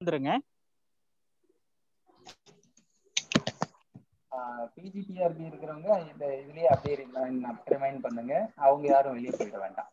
வந்துருங்க. பிஜிடிஆர்பி இருக்கிறவங்க இந்த இதுலயே அப்படியே ரிமைண்ட் பண்ணுங்க. அவங்க யாரும் வெளியே போயிட வேண்டாம்.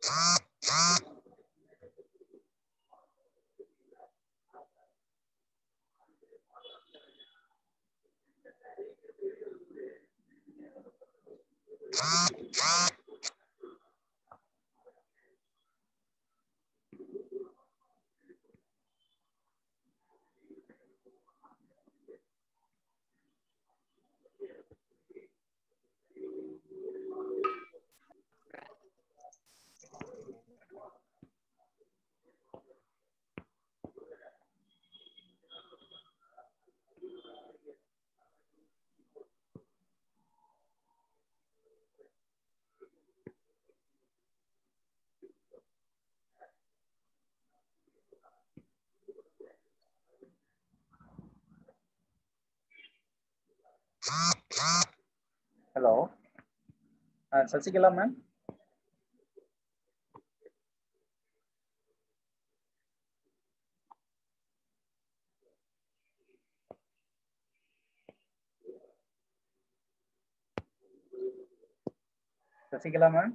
Hello, Sasikala ma'am. Sasikala ma'am.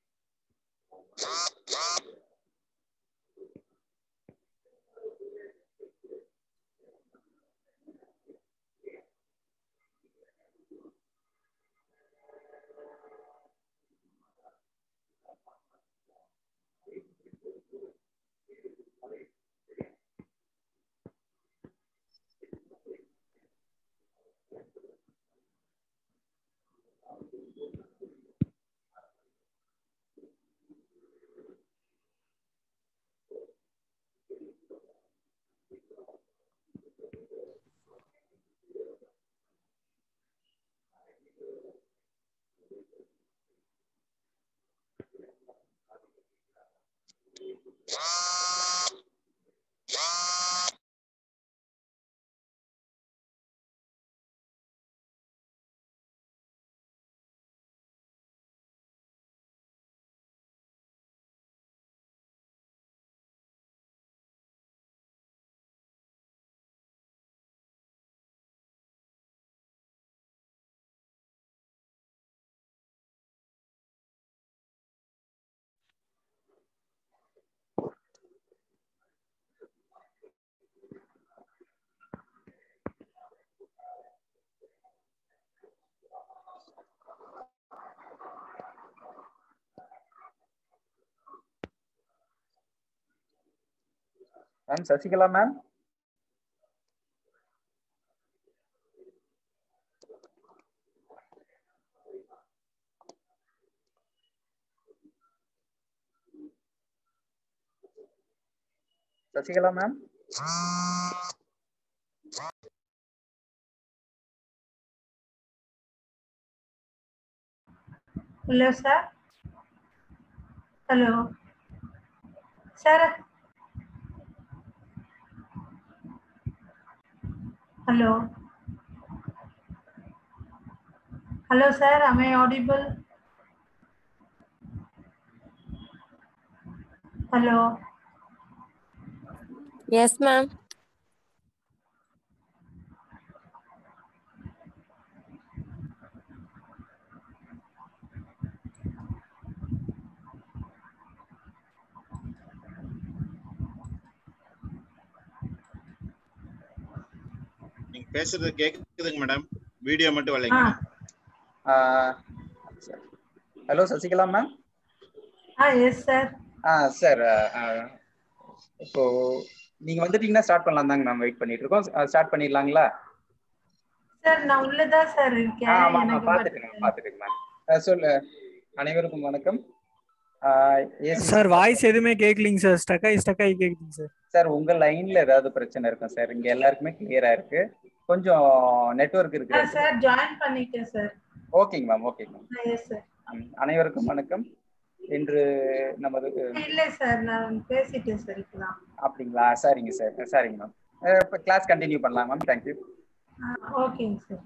Ma'am Sasikala ma'am. Sasikala ma'am. Hello, sir. Hello, sir. Hello. Hello, sir. Am I audible? Hello. Yes, ma'am. நீங்க பேசுறது கேக்குதுங்க மேடம், வீடியோ மட்டும் வரலைங்க madam. Hello Sasikala ma'am. Yes, sir. Sir, இப்போ நீங்க வந்துட்டீங்கன்னா ஸ்டார்ட் பண்ணலாம் தாங்க மேம். வெயிட் பண்ணிட்டு இருக்கோம். ஸ்டார்ட் பண்ணிடலாங்களா? சார் நான் உள்ளதான் சார் இருக்கேன். ஆமா எனக்கு பாத்துட்டேங்க மேம். சொல்லு. அனைவருக்கும் வணக்கம். சார் வாய்ஸ் எதுவுமே கேட்கலிங்க சார். ஸ்டக் ஆகி கேக்குதுங்க சார். சார் உங்க லைன்ல ஏதாவது பிரச்சனை இருக்கும் சார். இங்க எல்லாருக்குமே கிளியரா இருக்கு. கொஞ்சம் நெட்வொர்க் இருக்கு சார். ஜாயின் பண்ணிட்டேன் சார். ஓகேங்க மேம். ஓகேங்க மேம். Yes sir. அனைவருக்கும் வணக்கம். இன்று நமது இல்ல சார், நான் பேசிட்டேன் சார் இப்பதான். அப்படிங்களா? சரிங்க சார். சரிங்க மேம். இப்போ கிளாஸ் கண்டினியூ பண்ணலாம் மேம். தேங்க்யூ. ஓகேங்க சார்.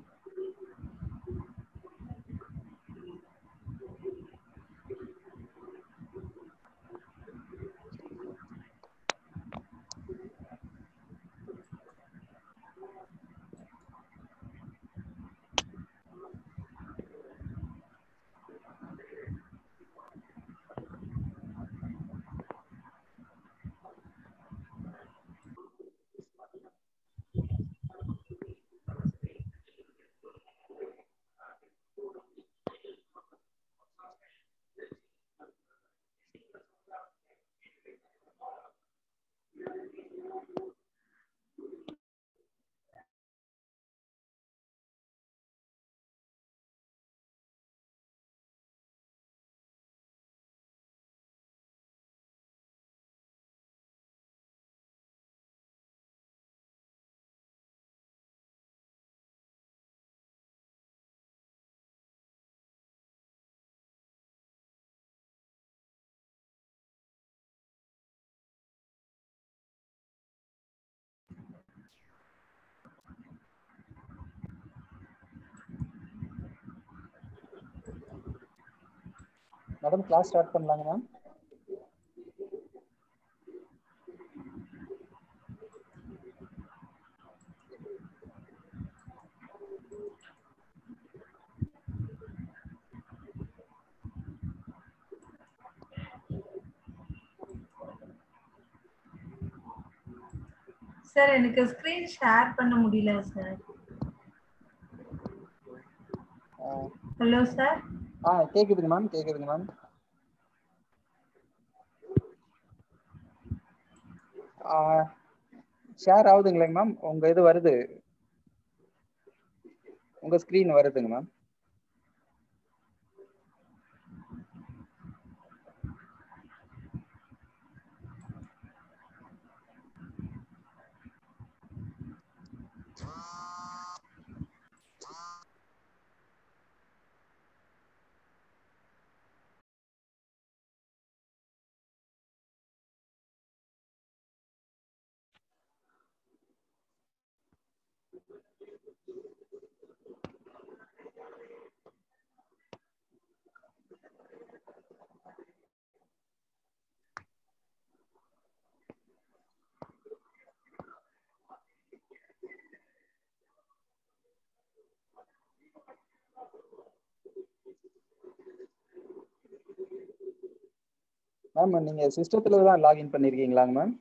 மேடம் கிளாஸ் ஸ்டார்ட் பண்ணலாங்க மேம். சார் எனக்கு ஸ்கிரீன் ஷேர் பண்ண முடியல சார். Hello sir. கேக்குதுங்க மேம், கேக்குதுங்க மேம். ஷேர் ஆகுதுங்களா மேம்? உங்க இது வருது, உங்க ஸ்கிரீன் வருதுங்க மேம். மேம் நீங்க சிஸ்டத்துல தான் லாகின் பண்ணிருக்கீங்களாங்க மேம்?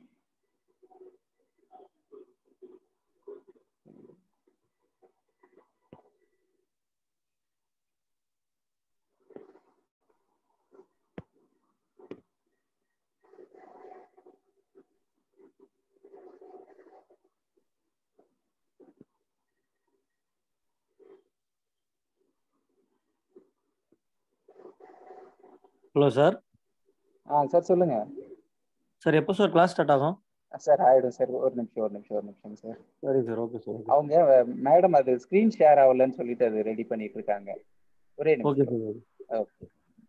Hello sir. சார் சொல்லுங்க சார். எப்போ சார் கிளாஸ் ஸ்டார்ட் ஆகும்? சார் ஆயிடும் சார். ஒரு நிமிஷம் சார். சரி சார். Okay sir. அவங்க மேடம் அது ஸ்கிரீன் ஷேர் ஆகலன்னு சொல்லிட்டு அது ரெடி பண்ணிட்டு இருக்காங்க. ஒரே ஓகே நிமிஷம். சார். ஓகே.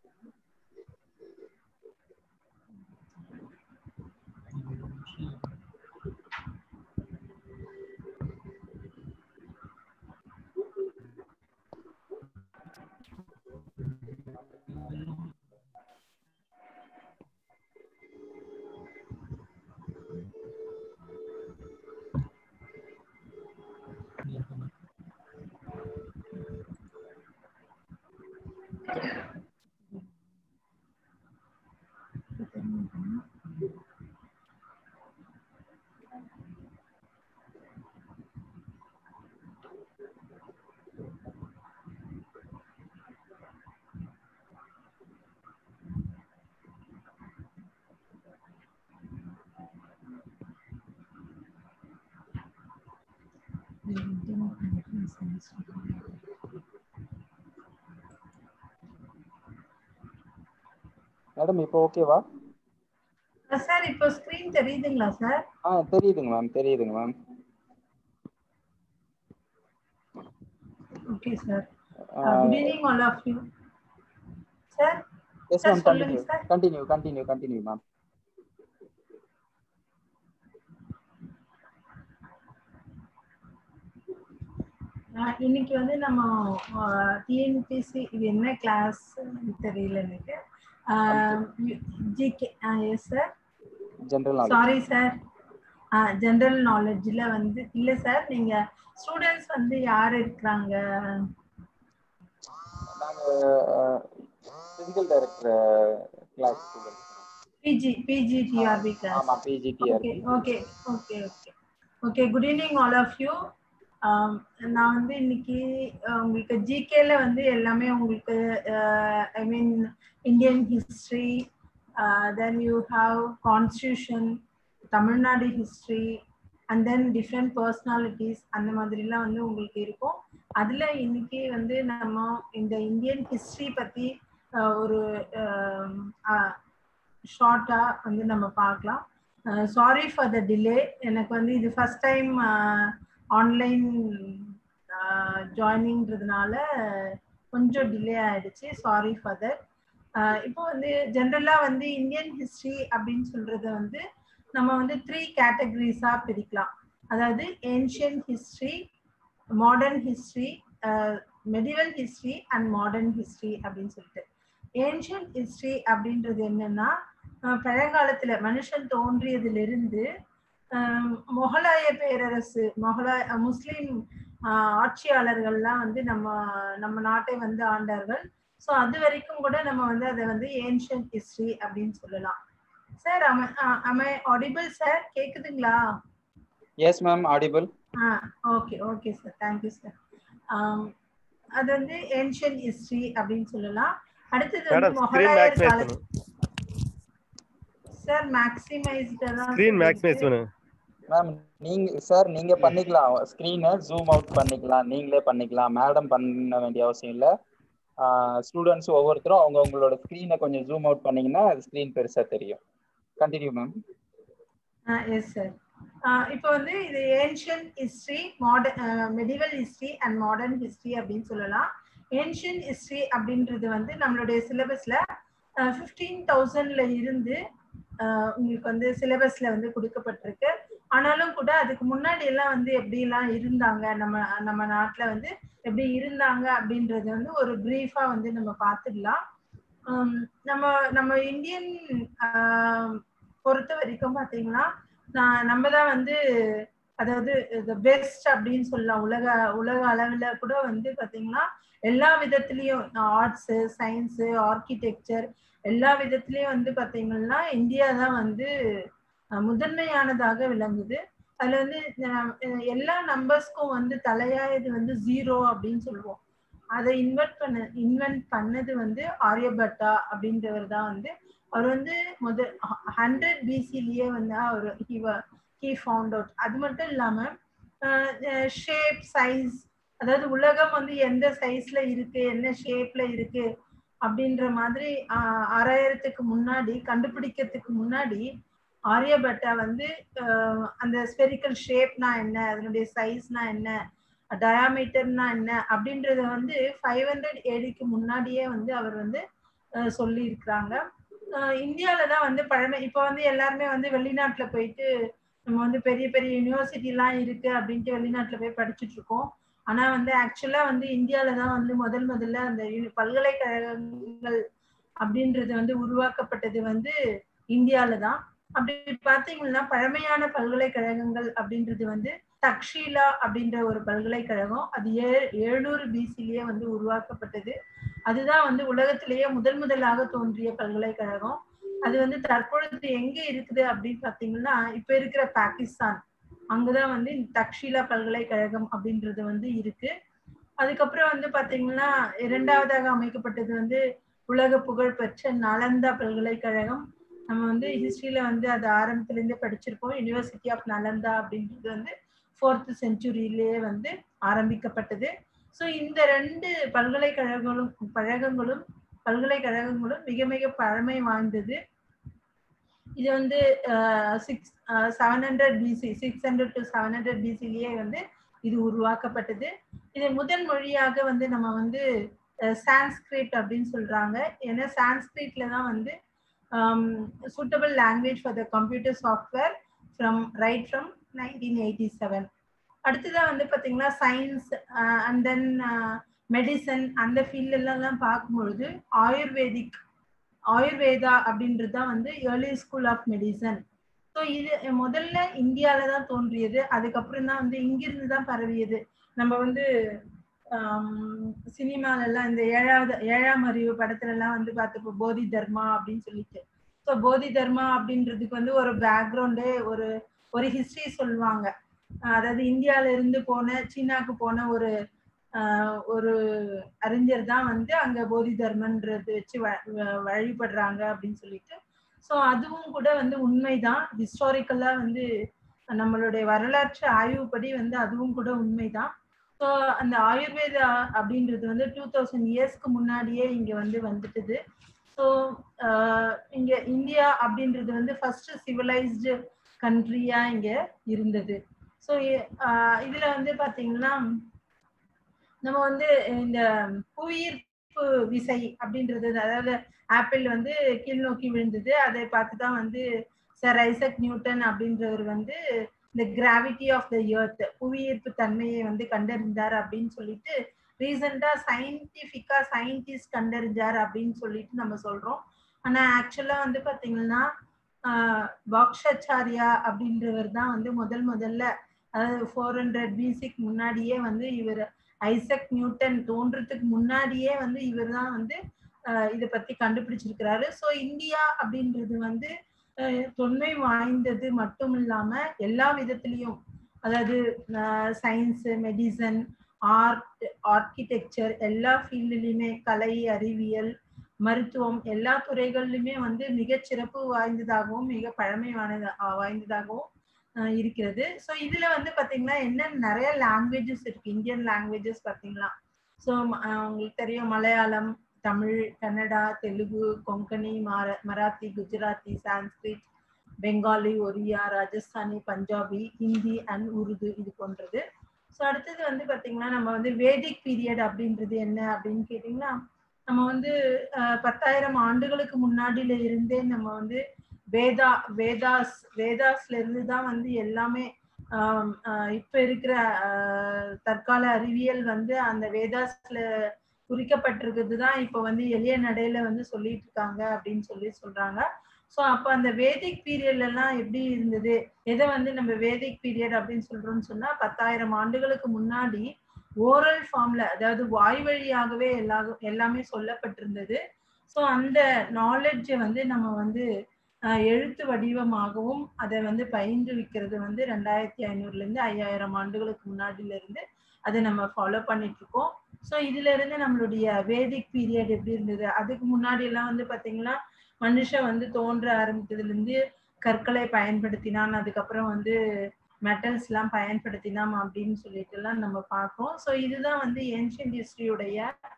மேடம் இப்போ ஓகேவா? சார் இப்போ ஸ்கிரீன் தெரியுதுங்களா சார்? தெரியுதுங்க மேம், தெரியுதுங்க ma'am. Okay sir. Good evening all of you. Sir yes ma'am, சொல்லுங்க சார். Continue ma'am. இன்னைக்கு வந்து நம்ம டிஎன்பிசி இது என்ன கிளாஸ் தெரியல எனக்கு. GK. Yes sir. General knowledge. Sorry sir. General நாலேஜ்ல வந்து இல்ல சார். நீங்க ஸ்டூடெண்ட்ஸ் வந்து யார் இருக்கிறாங்க? நாங்க physical director class students. PGTRB class. ஆமா, PGTRB. Okay. Good evening all of you. நான் வந்து இன்னைக்கு உங்களுக்கு ஜிகேல வந்து எல்லாமே உங்களுக்கு I mean Indian history, then you have constitution, Tamil Nadu history, and then different personalities அந்த மாதிரிலாம் வந்து உங்களுக்கு இருக்கும். அதில் இன்னைக்கு வந்து நம்ம இந்த இந்தியன் ஹிஸ்டரி பற்றி ஒரு ஷார்ட்டாக வந்து நம்ம பார்க்கலாம். Sorry for the delay. எனக்கு வந்து இது ஃபர்ஸ்ட் டைம் ஆன்லைன் ஜாயினிங்கிறதுனால கொஞ்சம் டிலே ஆயிடுச்சு. Sorry for that. இப்போ வந்து ஜென்ரலாக வந்து இந்தியன் ஹிஸ்ட்ரி அப்படின்னு சொல்றது வந்து நம்ம வந்து 3 கேட்டகரிஸாக பிரிக்கலாம். அதாவது ancient history, modern history, medieval history and modern history அப்படின்னு சொல்லிட்டு. ஏன்ஷியன்ட் ஹிஸ்டரி அப்படின்றது என்னன்னா பழங்காலத்துல மனுஷன் தோன்றியதிலிருந்து மொகலாய பேரரசு முஸ்லிம் ஆட்சியாளர்கள்லாம் வந்து நம்ம நாட்டை வந்து ஆண்டார்கள். ஸோ அது வரைக்கும் கூட நம்ம வந்து அதை வந்து ஏன்ஷியன்ட் ஹிஸ்டரி அப்படின்னு சொல்லலாம். Sir am I audible sir? கேக்குதுங்களா? Yes ma'am, audible. Okay okay sir, thank you sir. அது வந்து ஏன்ஷியன்ட் ஹிஸ்டரி அப்படின்னு சொல்லலாம். அடுத்தது வந்து மொகலாயர் காலம். சார் மேக்ஸிமைஸ்டா ஸ்கிரீன் மேக்ஸிமைஸ் பண்ணு மேம். நீங்க பண்ணிக்கலாம், ஸ்கிரீனை ஜூம் அவுட் பண்ணிக்கலாம், நீங்களே பண்ணிக்கலாம், மேடம் பண்ண வேண்டிய அவசியம் இல்லை. ஸ்டூடெண்ட்ஸ் ஒவ்வொருத்தரும் அவங்களோட ஸ்கிரீனை கொஞ்சம் ஜூம் அவுட் பண்ணீங்கன்னா ஸ்கிரீன் பெருசா தெரியும். Continue ma'am. Yes sir. இப்போ வந்து இது ancient history, medieval history and modern history அப்படின்னு சொல்லலாம். ஏன்ஷியன்ட் ஹிஸ்டரி அப்படின்றது வந்து நம்மளுடைய சிலபஸ்ல 15,000ல இருந்து உங்களுக்கு வந்து சிலபஸ்ல வந்து கொடுக்கப்பட்டிருக்கு. ஆனாலும் கூட அதுக்கு முன்னாடி எல்லாம் வந்து எப்படிலாம் இருந்தாங்க, நம்ம நாட்டுல வந்து எப்படி இருந்தாங்க அப்படின்றது வந்து ஒரு பிரீஃபா வந்து நம்ம பார்த்துடலாம். நம்ம இந்தியன் பொறுத்த வரைக்கும் பாத்தீங்கன்னா நம்ம தான் வந்து அதாவது பெஸ்ட் அப்படின்னு சொல்லலாம். உலக அளவுல கூட வந்து பாத்தீங்கன்னா எல்லா விதத்திலயும் ஆர்ட்ஸ், சயின்ஸ், ஆர்கிடெக்சர் எல்லா விதத்திலயும் வந்து பாத்தீங்கன்னா இந்தியா தான் வந்து முதன்மையானதாக விளங்குது. அதுல வந்து எல்லா நம்பர்ஸ்க்கும் வந்து தலையாயது வந்து 0 அப்படின்னு சொல்லுவோம். அதை இன்வென்ட் பண்ணது வந்து ஆரியபட்டா அப்படின்றவர் தான் வந்து. அவர் வந்து 100 BCலயே வந்து he found out. அது மட்டும் இல்லாம ஷேப், சைஸ், அதாவது உலகம் வந்து எந்த சைஸ்ல இருக்கு, என்ன ஷேப்ல இருக்கு அப்படின்ற மாதிரி ஆராயறதுக்கு முன்னாடி, கண்டுபிடிக்கிறதுக்கு முன்னாடி ஆரியபட்டா வந்து அந்த ஸ்பெரிக்கல் ஷேப்னா என்ன, அதனுடைய சைஸ்னா என்ன, டயாமீட்டர்னா என்ன அப்படின்றத வந்து 500 ADக்கு முன்னாடியே வந்து அவர் வந்து சொல்லி இருக்கிறாங்க. இந்தியாவில தான் வந்து இப்போ வந்து எல்லாருமே வந்து வெளிநாட்டுல போயிட்டு நம்ம வந்து பெரிய பெரிய யூனிவர்சிட்டிலாம் இருக்கு அப்படின்ட்டு வெளிநாட்டுல போய் படிச்சுட்டு இருக்கோம். ஆனா வந்து ஆக்சுவலா வந்து இந்தியாவில தான் வந்து முதல்ல அந்த பல்கலைக்கழகங்கள் அப்படின்றது வந்து உருவாக்கப்பட்டது வந்து இந்தியாவில தான். அப்படி பார்த்தீங்கன்னா பழமையான பல்கலைக்கழகங்கள் அப்படின்றது வந்து தக்ஷீலா அப்படின்ற ஒரு பல்கலைக்கழகம். அது 700 BCலயே வந்து உருவாக்கப்பட்டது. அதுதான் வந்து உலகத்திலேயே முதலாக தோன்றிய பல்கலைக்கழகம். அது வந்து தற்பொழுது எங்க இருக்குது அப்படின்னு பாத்தீங்கன்னா இப்ப இருக்கிற பாகிஸ்தான், அங்கதான் வந்து தக்ஷீலா பல்கலைக்கழகம் அப்படின்றது வந்து இருக்கு. அதுக்கப்புறம் வந்து பாத்தீங்கன்னா 2வதாக அமைக்கப்பட்டது வந்து உலக புகழ் பெற்ற நலந்தா பல்கலைக்கழகம். நம்ம வந்து ஹிஸ்டரியில வந்து அது ஆரம்பத்துல இருந்தே படிச்சிருப்போம். யூனிவர்சிட்டி ஆஃப் நலந்தா அப்படின்றது வந்து 4th centuryலயே வந்து ஆரம்பிக்கப்பட்டது. ஸோ இந்த 2 பல்கலைக்கழகங்களும் மிக மிக பழமை வாய்ந்தது. இது வந்து 600 to 700 BCலயே வந்து இது உருவாக்கப்பட்டது. இது முதல் மொழியாக வந்து நம்ம வந்து சான்ஸ்கிரிட் அப்படின்னு சொல்றாங்க. ஏன்னா சான்ஸ்கிரிட்ல தான் வந்து suitable language for the computer software from 1987. அடுத்ததான் வந்து பாத்தீங்கன்னா சயின்ஸ் அண்ட் தென் மெடிசன் அந்த ஃபீல்ட்ல எல்லாம் பார்க்கும்பொழுது ஆயுர்வேதா அப்படின்றது தான் வந்து early school of medicine. So இது முதல்ல இந்தியாவில தான் தோன்றியது. அதுக்கப்புறம் தான் வந்து இங்கிருந்து தான் பரவியது. நம்ம வந்து சினிமால எல்லாம் இந்த 7ஆம் அறிவு படத்துல எல்லாம் வந்து பார்த்தப்போ போதி தர்மா அப்படின்னு சொல்லிட்டு, ஸோ போதி தர்மா அப்படின்றதுக்கு வந்து ஒரு பேக்ரவுண்டே ஒரு ஹிஸ்டரி சொல்லுவாங்க. அதாவது இந்தியால இருந்து போன சீனாக்கு போன ஒரு அறிஞர் தான் வந்து அங்க போதி தர்மன்றது வச்சு வழிபடுறாங்க அப்படின்னு சொல்லிட்டு. ஸோ அதுவும் கூட வந்து உண்மைதான். ஹிஸ்டாரிக்கலா வந்து நம்மளுடைய வரலாற்று ஆய்வுப்படி வந்து அதுவும் கூட உண்மைதான். ஸோ அந்த ஆயுர்வேதா அப்படின்றது வந்து 2000 இயர்ஸ்க்கு முன்னாடியே இங்க வந்து வந்துட்டுது. ஸோ இங்க இந்தியா அப்படின்றது வந்து ஃபர்ஸ்ட் சிவிலைஸ்டு கண்ட்ரியா இங்க இருந்தது. ஸோ இதுல வந்து பாத்தீங்கன்னா நம்ம வந்து இந்த புவியீர்ப்பு விசை அப்படின்றது, அதாவது ஆப்பிள் வந்து கீழ் நோக்கி விழுந்தது, அதை பார்த்துதான் வந்து சர் ஐசக் நியூட்டன் அப்படின்றவர் வந்து இந்த கிராவிட்டி ஆஃப் த எர்த், புவியீர்ப்பு தன்மையை வந்து கண்டறிந்தார் அப்படின்னு சொல்லிட்டு ரீசெண்டா சயின்டிபிக்கா சயின்டிஸ்ட் கண்டறிஞ்சார் அப்படின்னு சொல்லிட்டு நம்ம சொல்றோம். ஆனா ஆக்சுவலா வந்து பாத்தீங்கன்னா பாக்ஷாச்சாரியா அப்படின்றவர் தான் வந்து முதல்ல அதாவது 400 பிசிக்கு முன்னாடியே வந்து இவர் ஐசக் நியூட்டன் தோன்றதுக்கு முன்னாடியே வந்து இவர் தான் வந்து இதை பத்தி கண்டுபிடிச்சிருக்கிறாரு. ஸோ இந்தியா அப்படின்றது வந்து தொன்மை வாய்ந்தது மட்டும் இல்லாம எல்லா விதத்திலையும், அதாவது சயின்ஸ், மெடிசன், ஆர்ட், ஆர்கிடெக்சர் எல்லா ஃபீல்டுலையுமே, கலை, அறிவியல், மருத்துவம் எல்லா துறைகளிலுமே வந்து மிக சிறப்பு வாய்ந்ததாகவும் மிக பழமை வாய்ந்ததாகவும் இருக்கிறது. ஸோ இதுல வந்து பாத்தீங்கன்னா என்ன நிறைய லாங்குவேஜஸ் இருக்கு. இந்தியன் லாங்குவேஜஸ் பாத்தீங்கன்னா ஸோ உங்களுக்கு தெரியும், மலையாளம், தமிழ், கன்னடா, தெலுங்கு, கொங்கணி, மராத்தி, குஜராத்தி, சான்ஸ்கிரிட், பெங்காலி, ஒரியா, ராஜஸ்தானி, பஞ்சாபி, ஹிந்தி அண்ட் உருது இது போன்றது. ஸோ அடுத்தது வந்து பாத்தீங்கன்னா நம்ம வந்து வேதிக் பீரியட் அப்படின்றது என்ன அப்படின்னு கேட்டீங்கன்னா, நம்ம வந்து 10,000 ஆண்டுகளுக்கு முன்னாடியில இருந்தே நம்ம வந்து வேதாஸ்ல இருந்து தான் வந்து எல்லாமே இப்ப இருக்கிற தற்கால அறிவியல் வந்து அந்த வேதாஸ்ல குறிக்கப்பட்டிருக்கிறது தான் இப்ப வந்து எளிய நடையில வந்து சொல்லிட்டு இருக்காங்க அப்படின்னு சொல்றாங்க. ஸோ அப்ப அந்த வேதிக் பீரியட்ல எல்லாம் எப்படி இருந்தது, எதை வந்து நம்ம வேதிக் பீரியட் அப்படின்னு சொல்றோம்னு சொன்னா 10,000 ஆண்டுகளுக்கு முன்னாடி ஓரல் ஃபார்ம்ல, அதாவது வாய் வழியாகவே எல்லாமே சொல்லப்பட்டிருந்தது. ஸோ அந்த நாலேஜை வந்து நம்ம வந்து எழுத்து வடிவமாகவும் அதை வந்து பயின்றுவிக்கிறது வந்து 2500 இருந்து 5000 ஆண்டுகளுக்கு முன்னாடில இருந்து அதை நம்ம ஃபாலோ பண்ணிட்டு இருக்கோம். ஸோ இதுல இருந்து நம்மளுடைய வேதிக் பீரியட் எப்படி இருந்தது, அதுக்கு முன்னாடி எல்லாம் வந்து பாத்தீங்கன்னா மனுஷன் வந்து தோன்ற ஆரம்பித்ததுல இருந்து கற்களை பயன்படுத்தினான், அதுக்கப்புறம் வந்து மெட்டல்ஸ் எல்லாம் பயன்படுத்தினாம் அப்படின்னு சொல்லிட்டு எல்லாம் நம்ம பார்க்கிறோம். ஸோ இதுதான் வந்து ஏன்ஷியன்ட் ஹிஸ்டரியுடைய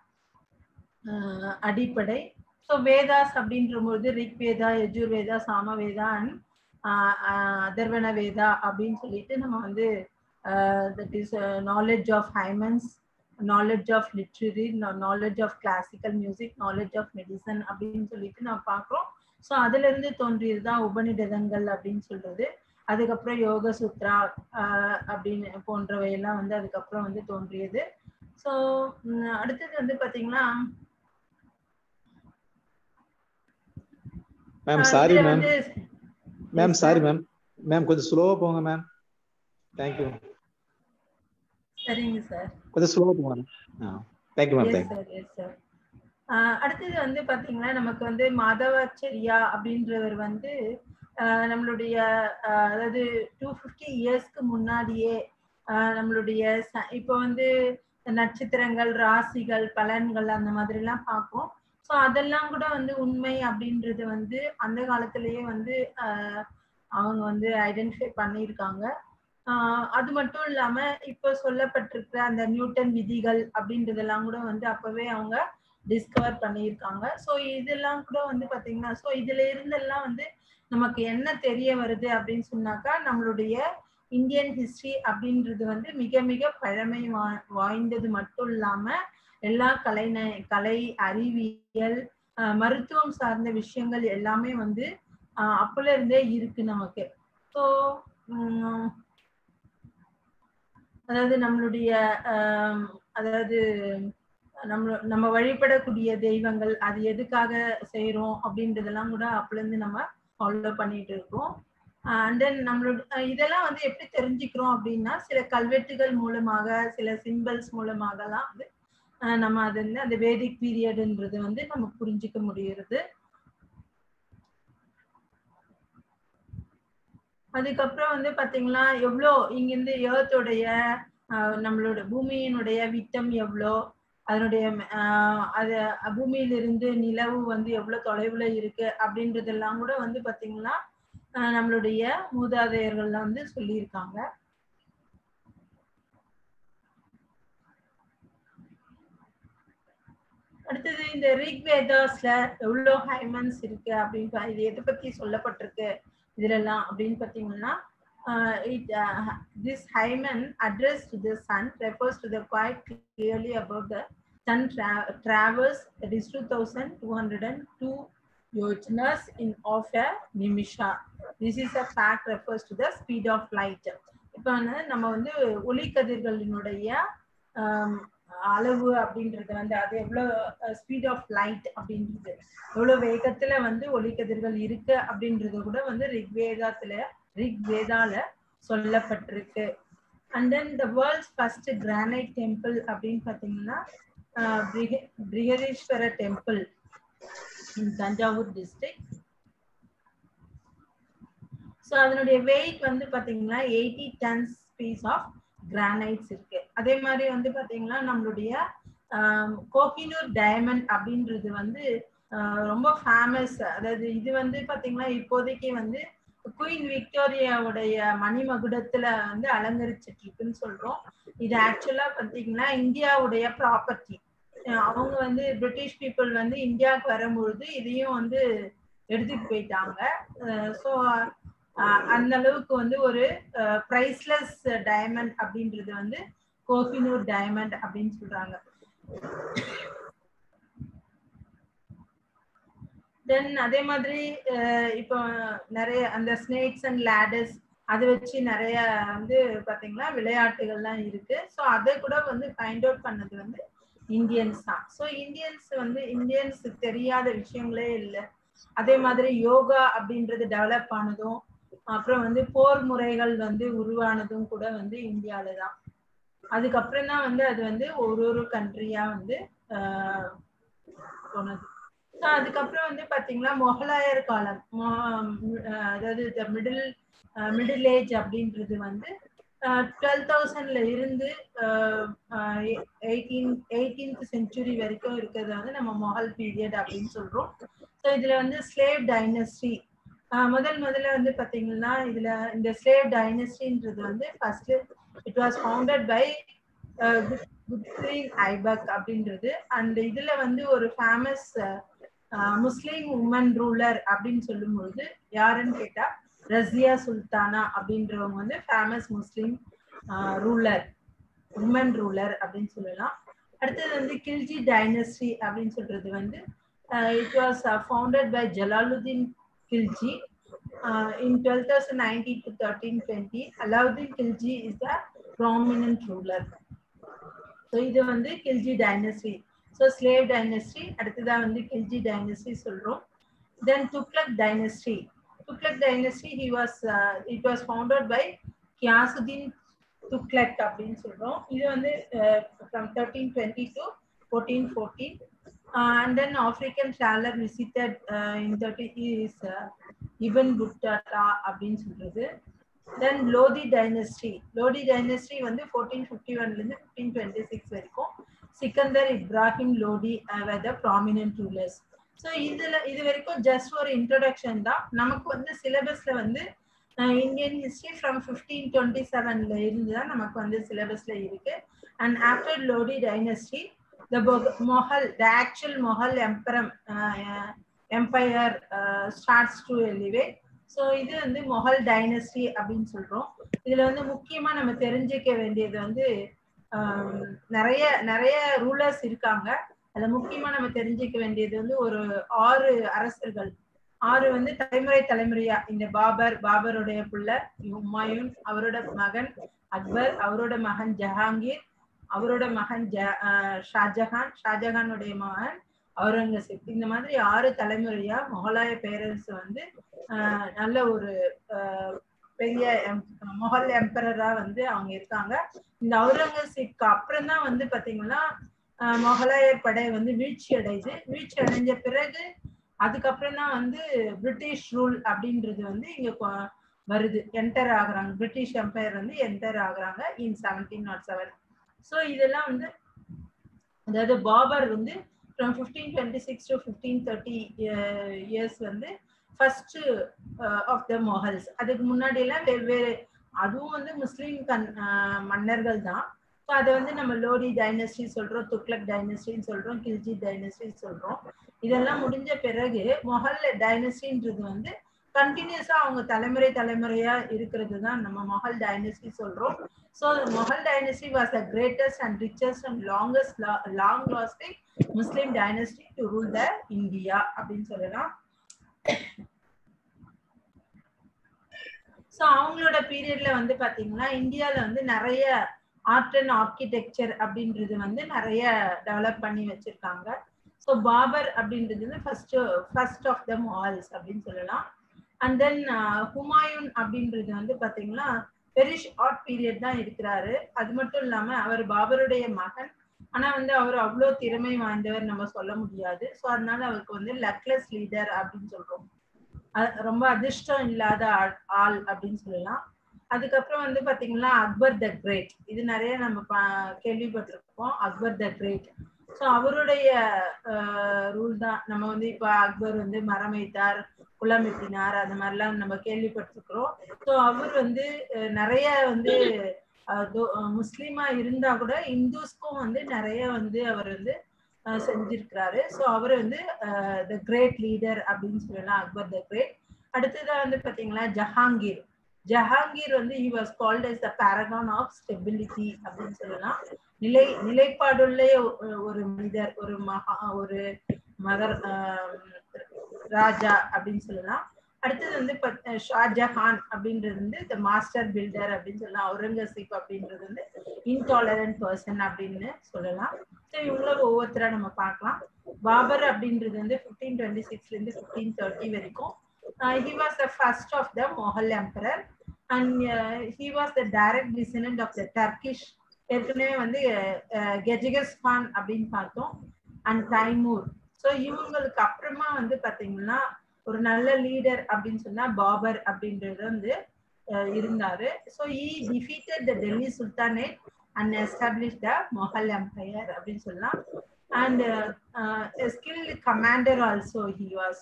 அடிப்படை. ஸோ வேதாஸ் அப்படின்ற போது ரிக்வேதா, யஜுர்வேதா, சாமவேதா அண்ட் அதர்வண வேதா அப்படின்னு சொல்லிட்டு நம்ம வந்து that is knowledge of hymns, knowledge of literary, knowledge of classical music, knowledge of medicine அப்படின்னு சொல்லிட்டு நம்ம பார்க்குறோம். ஸோ அதுல இருந்து தோன்றியது தான் உபநிடதங்கள் அப்படின்னு சொல்றது. அதுக்கப்புறம் யோக சுத்ரா அப்படின்னு போன்றவையெல்லாம் வந்து அதுக்கப்புறம் வந்து தோன்றியது. ஸோ அடுத்தது வந்து பாத்தீங்கன்னா ma'am sorry ma'am ma'am sorry ma'am ma'am கொஞ்சம் ஸ்லோவா போங்க மேம். தேங்க்யூ. சரிங்க சார், கொஞ்சம் ஸ்லோவா போங்க. Thank you ma'am. Yes sir, yes sir. அடுத்தது வந்து பாத்தீங்கன்னா நமக்கு வந்து மாதவாச்சாரியா அப்படின்றவர் வந்து நம்மளுடைய அதாவது 250 இயர்ஸ்க்கு முன்னாடியே நம்மளுடைய இப்போ வந்து நட்சத்திரங்கள், ராசிகள், பலன்கள் அந்த மாதிரி எல்லாம் பார்ப்போம். ஸோ அதெல்லாம் கூட வந்து உண்மை அப்படின்றது வந்து அந்த காலத்திலேயே வந்து அவங்க வந்து ஐடென்டிஃபை பண்ணியிருக்காங்க. அது மட்டும் இல்லாம இப்போ சொல்லப்பட்டிருக்கிற அந்த நியூட்டன் விதிகள் அப்படின்றதெல்லாம் கூட வந்து அப்பவே அவங்க டிஸ்கவர் பண்ணியிருக்காங்க. ஸோ இதெல்லாம் கூட வந்து பாத்தீங்கன்னா ஸோ இதுல இருந்தெல்லாம் வந்து நமக்கு என்ன தெரிய வருது அப்படின்னு சொன்னாக்கா, நம்மளுடைய இந்தியன் ஹிஸ்டரி அப்படின்றது வந்து மிக மிக பழமை வாய்ந்தது மட்டும் இல்லாம எல்லா கலை, அறிவியல், மருத்துவம் சார்ந்த விஷயங்கள் எல்லாமே வந்து அப்பல இருந்தே இருக்கு நமக்கு. ஸோ அதாவது நம்மளுடைய அதாவது நம்ம வழிபடக்கூடிய தெய்வங்கள் அது எதுக்காக செய்யறோம் அப்படின்றதெல்லாம் கூட அப்பல இருந்து நம்ம ஃபாலோ பண்ணிட்டு இருக்கோம். அண்ட் தென் நம்மளோட இதெல்லாம் வந்து எப்படி தெரிஞ்சுக்கிறோம் அப்படின்னா, சில கல்வெட்டுகள் மூலமாக, சில சிம்பிள்ஸ் மூலமாகலாம் வந்து நம்ம அது வந்து அந்த வேதிக் பீரியட்ன்றது வந்து நம்ம புரிஞ்சுக்க முடியுது. அதுக்கப்புறம் வந்து பாத்தீங்கன்னா எவ்வளோ இங்கிருந்து ஏர்த்தோடைய நம்மளோட பூமியினுடைய விட்டம் எவ்வளோ, அதனுடைய அது பூமியிலிருந்து நிலவு வந்து எவ்வளவு தொலைவுல இருக்கு அப்படின்றதெல்லாம் கூட வந்து பாத்தீங்கன்னா நம்மளுடைய மூதாதையர்கள்லாம் வந்து சொல்லியிருக்காங்க. அடுத்தது இந்த ரிக்வேதாஸ்ல எவ்வளோ ஹைமன்ஸ் இருக்கு அப்படின்னு இது எதை பத்தி சொல்லப்பட்டிருக்கு இதுல எல்லாம் அப்படின்னு பாத்தீங்கன்னா, this hymen addressed to the sun refers to the quite clearly above the sun travels, that is 2202 yojanas in of a nimisha. This is a fact refers to the speed of light. இப்போ வந்து நம்ம வந்து ஒளிக்கதிர்களினுடைய அளவு அப்படின்றது வந்து அது எவ்வளவு speed of light அப்படின்றது எவ்வளவு வேகத்துல வந்து ஒளிக்கதிர்கள் இருக்கு அப்படின்றது கூட வந்து ரிக்வேதால சொல்லப்பட்டிருக்கு. And then the world's first granite temple அப்படின்னு பாத்தீங்கன்னா Brihadeeswara temple in Thanjavur district. So அதனுடைய வெயிட் வந்து பாத்தீங்கன்னா 80 tons பீஸ் ஆஃப் கிரானைட்ஸ் இருக்கு. அதே மாதிரி வந்து பாத்தீங்கன்னா நம்மளுடைய கோஹினூர் டைமண்ட் அப்படின்றது வந்து ரொம்ப ஃபேமஸ். அதாவது இது வந்து பாத்தீங்கன்னா இப்போதைக்கு வந்து குயின் விக்டோரியாவுடைய மணிமகுடத்துல வந்து அலங்கரிச்சிட்டு இருக்குன்னு சொல்றோம். இது ஆக்சுவலா பாத்தீங்கன்னா இந்தியாவுடைய ப்ராப்பர்ட்டி. அவங்க வந்து பிரிட்டிஷ் பீப்புள் வந்து இந்தியாவுக்கு வரும்பொழுது இதையும் வந்து எடுத்துட்டு போயிட்டாங்க. ஸோ அந்த அளவுக்கு வந்து ஒரு பிரைஸ்லெஸ் டைமண்ட் அப்படின்றது வந்து கோஹினூர் டைமண்ட் அப்படின்னு சொல்றாங்க. தென் அதே மாதிரி இப்போ நிறைய அந்த ஸ்னேக்ஸ் அண்ட் லேடர்ஸ் அதை வச்சு நிறைய வந்து பாத்தீங்கன்னா விளையாட்டுகள்லாம் இருக்கு. ஸோ அதை கூட வந்து ஃபைண்ட் அவுட் பண்ணது வந்து இந்தியன்ஸ் தான். ஸோ இந்தியன்ஸுக்கு தெரியாத விஷயங்களே இல்லை. அதே மாதிரி யோகா அப்படின்றது டெவலப் ஆனதும் அப்புறம் வந்து போர் முறைகள் வந்து உருவானதும் கூட வந்து இந்தியாவில தான். அதுக்கப்புறம் தான் வந்து அது வந்து ஒரு கண்ட்ரியா வந்து போனது. அதுக்கப்புறம் வந்து பாத்தீங்கன்னா மொகலாயர் காலம், அதாவது மிடில் ஏஜ் அப்படின்றது வந்து 12,000ல இருந்து 18th century வரைக்கும் இருக்கிறது வந்து நம்ம மொகல் பீரியட் அப்படின்னு சொல்றோம். ஸோ இதுல வந்து ஸ்லேவ் டைனஸ்டி முதல்ல வந்து பாத்தீங்கன்னா இதுல இந்த ஸ்லேவ் டைனஸ்டின்றது வந்து first it was founded by Qutbuddin Aibak அப்படின்றது. அண்ட் இதுல வந்து ஒரு ஃபேமஸ் முஸ்லீம் உமன் ரூலர் அப்படின்னு சொல்லும் பொழுது யாருன்னு கேட்டா ரஸியா சுல்தானா அப்படின்றவங்க வந்து famous Muslim ruler, woman ruler அப்படின்னு சொல்லலாம். அடுத்தது வந்து கில்ஜி டைனஸ்டி அப்படின்னு சொல்றது வந்து it was founded by Jalaluddin Khilji in 1290 to 1320. Alauddin Khilji is the prominent ruler. So இது வந்து Khilji dynasty. So slave dynasty அடுத்ததா வந்து கில்ஜி டைனஸ்டி சொல்றோம். Then Tughlaq dynasty. Tughlaq dynasty it was founded by Ghiyasuddin Tughlaq அப்படின்னு சொல்றோம். இது வந்து from 1320 to 1414. And then African traveler visited in 30 is Ibn Battuta அப்படின்னு சொல்றது. Then Lodi dynasty. Lodi dynasty வந்து 1451ல இருந்து 1526 வரைக்கும் Sikandar Ibrahim Lodi were the prominent rulers. So இது வரைக்கும் ஜஸ்ட் ஒரு இன்ட்ரோடக்ஷன் தான். நமக்கு வந்து சிலபஸ்ல வந்து இந்தியன் ஹிஸ்டரி ஃப்ரம் 1527ல இருந்து தான் நமக்கு வந்து சிலபஸ்ல இருக்கு. And after Lodi dynasty the actual Mughal empire starts to elevate. So இது வந்து மொஹல் டைனஸ்டி அப்படின்னு சொல்றோம். இதுல வந்து முக்கியமா நம்ம தெரிஞ்சுக்க வேண்டியது வந்து நிறைய ரூலர்ஸ் இருக்காங்க. அதுல முக்கியமா நம்ம தெரிஞ்சுக்க வேண்டியது வந்து ஒரு 6 அரசர்கள், 6 வந்து தலைமுறையா இந்த பாபருடைய பிள்ளை ஹுமாயூன், அவரோட மகன் அக்பர், அவரோட மகன் ஜஹாங்கீர், அவரோட மகன் ஷாஜஹானுடைய மகன் அவுரங்கசீப். இந்த மாதிரி 6 தலைமுறையா முகலாய பேரரசு வந்து நல்ல ஒரு பெரிய முகல் எம்பரரா வந்து அவங்க இருக்காங்க. இந்த அவுரங்கசீப்க்கு அப்புறம் தான் வந்து பாத்தீங்கன்னா முகலாயர் படை வந்து வீழ்ச்சி அடைஞ்ச பிறகு அதுக்கப்புறம் தான் வந்து பிரிட்டிஷ் ரூல் அப்படின்றது வந்து இங்க வருது, என்டர் ஆகுறாங்க. பிரிட்டிஷ் எம்பையர் வந்து என்டர் ஆகுறாங்க in 1707. ஸோ இதெல்லாம் வந்து அதாவது பாபர் வந்து from 1526 to 1530 years வந்து ஃபர்ஸ்ட் ஆஃப் த மொஹல்ஸ். அதுக்கு முன்னாடி எல்லாம் வெவ்வேறு, அதுவும் வந்து முஸ்லீம் மன்னர்கள் தான். ஸோ அதை வந்து நம்ம லோடி டைனஸ்டி சொல்றோம், துக்ளக் டைனஸ்டின்னு சொல்றோம், கில்ஜி டைனஸ்டி சொல்றோம். இதெல்லாம் முடிஞ்ச பிறகு மொஹல் டைனஸ்டின்றது வந்து கண்டினியூஸா அவங்க தலைமுறையா இருக்கிறது தான் நம்ம மொஹல் டைனஸ்டி சொல்றோம். So Mughal dynasty was the greatest and richest and long lasting Muslim dynasty to rule the India அப்படின்னு சொல்லலாம். ஸோ அவங்களோட பீரியட்ல வந்து பாத்தீங்கன்னா இந்தியால வந்து நிறைய ஆர்ட் அண்ட் ஆர்கிடெக்சர் அப்படின்றது வந்து நிறைய டெவலப் பண்ணி வச்சிருக்காங்க. ஸோ பாபர் அப்படின்றது வந்து ஃபர்ஸ்ட் ஆஃப் தம் ஆல்ஸ் அப்படின்னு சொல்லலாம். அண்ட் தென் ஹுமாயூன் அப்படின்றது வந்து பாத்தீங்கன்னா வெரி ஷார்ட் பீரியட் தான் இருக்கிறாரு. அது மட்டும் இல்லாம அவர் பாபருடைய மகன். ஆனா வந்து அவர் அவ்வளோ திறமை வாய்ந்தவர் நம்ம சொல்ல முடியாது. ஸோ அதனால அவருக்கு வந்து லக்லெஸ் லீடர் அப்படின்னு சொல்றோம். ரொம்ப அதிர்ஷ்டம் இல்லாத ஆள் அப்படின்னு சொல்லலாம். அதுக்கப்புறம் வந்து பாத்தீங்கன்னா அக்பர் த கிரேட், இது நிறைய நம்ம கேள்விப்பட்டிருக்கோம். Akbar the great. ஸோ அவருடைய ரூல் தான் நம்ம வந்து இப்போ அக்பர் வந்து மரம் வைத்தார், குளம் வெட்டினார், அந்த மாதிரிலாம் நம்ம கேள்விப்பட்டிருக்கிறோம். ஸோ அவர் வந்து நிறைய வந்து முஸ்லீமா இருந்தா கூட இந்துஸ்க்கும் வந்து நிறைய வந்து அவர் வந்து செஞ்சிருக்கிறாரு. ஸோ அவர் வந்து த கிரேட் லீடர் அப்படின்னு சொல்லலாம், அக்பர் த கிரேட். அடுத்ததான் வந்து பாத்தீங்கன்னா ஜஹாங்கீர் வந்து he was called as the paragon of stability அப்படின்னு சொல்லலாம். நிலைப்பாடுள்ள ஒரு மனிதர், ஒரு மகர் ராஜா அப்படின்னு சொல்லலாம். அடுத்தது வந்து ஷாஜஹான் அப்படின்றது வந்து த மாஸ்டர் பில்டர் அப்படின்னு சொல்லலாம். அவுரங்கசீப் அப்படின்றது வந்து இன்டாலரண்ட் பர்சன் அப்படின்னு சொல்லலாம். ஸோ இவங்கள ஒவ்வொருத்தரா நம்ம பார்க்கலாம். பாபர் அப்படின்றது வந்து 1526 இருந்து 1530 வரைக்கும். He was the first of the Mughal emperor and he was the direct descendant of the Turkish. ஏற்கனவே வந்து கெஜிகஸ் கான் அப்படின்னு பார்த்தோம், அண்ட் தைமூர். ஸோ இவங்களுக்கு அப்புறமா வந்து பாத்தீங்கன்னா ஒரு நல்ல லீடர் அப்படின்னு சொன்னா பாபர் அப்படின்றது வந்து இருந்தாரு. So he defeated the Delhi Sultanate and established the Mughal Empire அப்படின்னு சொல்லலாம். And a skilled commander also he was.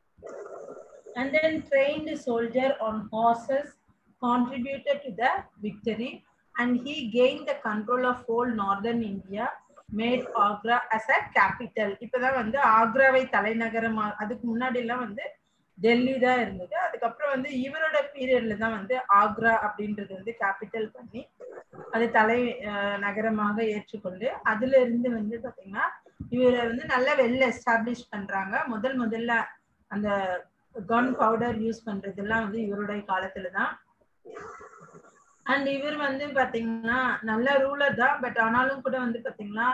And then trained soldier on horses contributed to the victory, and he gained the control of whole northern India, made Agra as a capital. இப்பதான் வந்து ஆக்ராவை தலைநகரமா, அதுக்கு முன்னாடி எல்லாம் வந்து டெல்லி தான் இருந்தது. அதுக்கப்புறம் வந்து இவரோட பீரியட்ல தான் வந்து ஆக்ரா அப்படின்றது வந்து கேபிட்டல் பண்ணி அது தலை நகரமாக ஏற்றுக்கொண்டு அதுல இருந்து வந்து பாத்தீங்கன்னா இவரை வந்து நல்லா வெல் எஸ்டாப்ளிஷ் பண்றாங்க. முதல்ல அந்த கன் பவுடர் யூஸ் பண்றதெல்லாம் வந்து இவருடைய காலத்துல தான். அண்ட் இவர் வந்து பாத்தீங்கன்னா நல்ல ரூலர் தான். பட் ஆனாலும் கூட வந்து பாத்தீங்கன்னா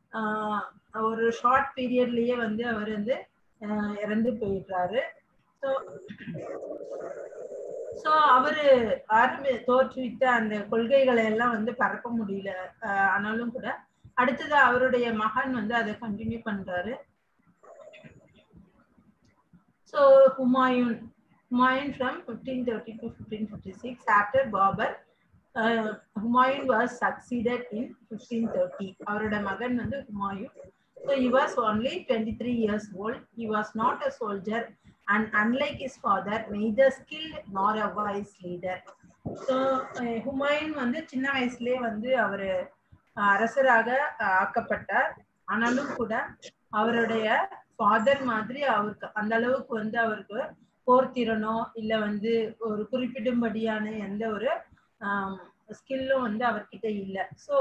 ஒரு ஷார்ட் பீரியட்லயே வந்து அவர் வந்து இறந்து போயிடுறாரு. ஸோ அவரு தோற்றுவித்த அந்த கொள்கைகளை எல்லாம் வந்து பரப்ப முடியல. ஆனாலும் கூட அடுத்தது அவருடைய மகன் வந்து அதை கண்டினியூ பண்றாரு. So Humayun from 1530 to 1556. After Babur, Humayun was succeeded in 1530. அவரோட மகன் வந்து Humayun. So he was only 23 years old. He was not a soldier and unlike his father, neither skilled nor a wise leader. So Humayun வந்து சின்ன வயசுலயே வந்து அவரு அரசராக ஆக்கப்பட்டார். ஆனாலும் கூட அவருடைய ஃபாதர் மாதிரி அவருக்கு அந்த அளவுக்கு வந்து அவருக்கு போர்த்திறனோ இல்ல வந்து ஒரு குறிப்பிடும்படியான எந்த ஒரு ஸ்கில்லும் வந்து அவர்கிட்ட இல்லை. So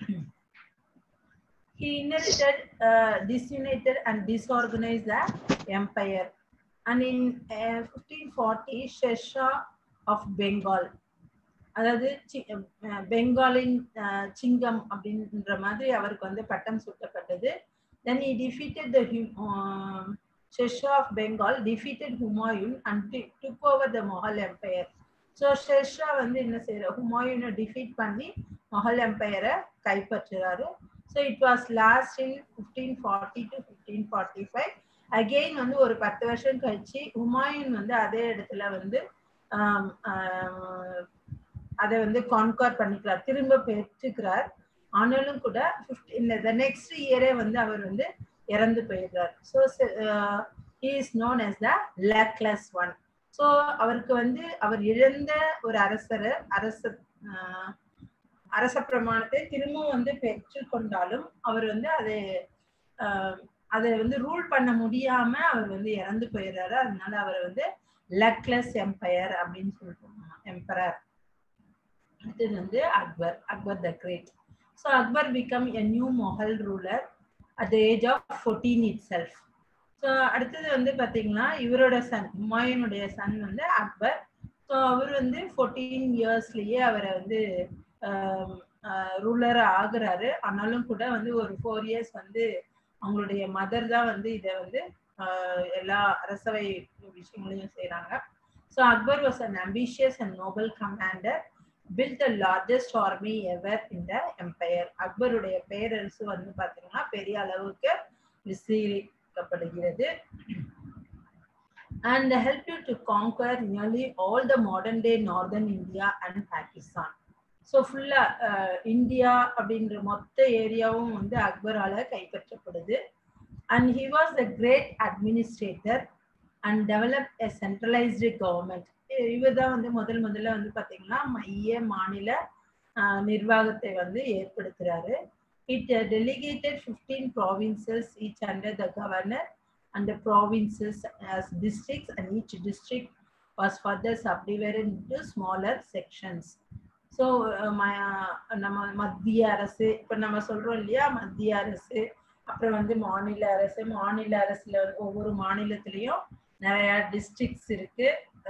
he inherited disunited and disorganized the empire. And in 1540 Shershah of Bengal, அதாவது பெங்காலின் சிங்கம் அப்படின்ற மாதிரி அவருக்கு வந்து பட்டம் சூட்டப்பட்டது. Then he defeated the Shershah of Bengal, defeated Humayun and took over the Mughal Empire. So Shershah வந்து என்ன செய்யற ஹுமாயூனை டிஃபீட் பண்ணி Mughal எம்பையரை கைப்பற்றுறாரு. So it was last in 1540 to 1545. Again வந்து ஒரு 10 வருஷம் கழிச்சு ஹுமாயூன் வந்து அதே இடத்துல வந்து அதை வந்து கான்கர் பண்ணிக்கிறார், திரும்ப பெற்றுக்கிறார். ஆனாலும் கூட the next இயரே வந்து அவர் வந்து இறந்து போயிடுறார். So he is known as the luckless one. So அவருக்கு வந்து அவர் இழந்த ஒரு அரச பிரமாணத்தை திரும்பவும் வந்து பெற்றுக்கொண்டாலும் அவர் வந்து அதை வந்து ரூல் பண்ண முடியாம அவர் வந்து இறந்து போயிடுறாரு. அதனால அவர் வந்து லக்லெஸ் எம்பையர் அப்படின்னு சொல்றோம், எம்பரர். அடுத்தது வந்து Akbar the great. So Akbar became a new Mughal ruler at the age of 14 itself. So அடுத்தது வந்து பாத்தீங்கன்னா இவரோட சன் ஹுமாயூனுடைய சன் வந்து அக்பர். ஸோ அவர் வந்து 14 இயர்ஸ்லயே அவரை வந்து ரூலரா ஆகுறாரு. ஆனாலும் கூட வந்து ஒரு 4 இயர்ஸ் வந்து அவங்களுடைய மதர் தான் வந்து இதை வந்து எல்லா அரசவை விஷயங்களையும் செய்யறாங்க. So Akbar was an ambitious and noble commander, built the largest army ever in the empire. அக்பருடைய பேரரசு வந்து பாத்தீங்கன்னா பெரிய அளவுக்கு விஸ்தீரிக்கப்படுகிறது. And helped you to conquer nearly all the modern day northern India and Pakistan. So ஃபுல்லா இந்தியா அப்படின்ற மொத்த ஏரியாவும் வந்து அக்பரால கைப்பற்றப்படுது. And he was the great administrator and developed a centralized government. இவர் தான் வந்து முதல்ல வந்து பாத்தீங்கன்னா மைய மாநில நிர்வாகத்தை வந்து ஏற்படுத்துறாரு. It delegated 15 provinces each under the governor and the provinces as districts, and each district was further subdivided into smaller sections. So நம்ம மத்திய அரசு இப்போ நம்ம சொல்றோம் இல்லையா, மத்திய அரசு அப்புறம் வந்து மாநில அரசு. மாநில அரசுல ஒவ்வொரு மாநிலத்திலையும் நிறைய டிஸ்ட்ரிக்ட்ஸ் இருக்கு.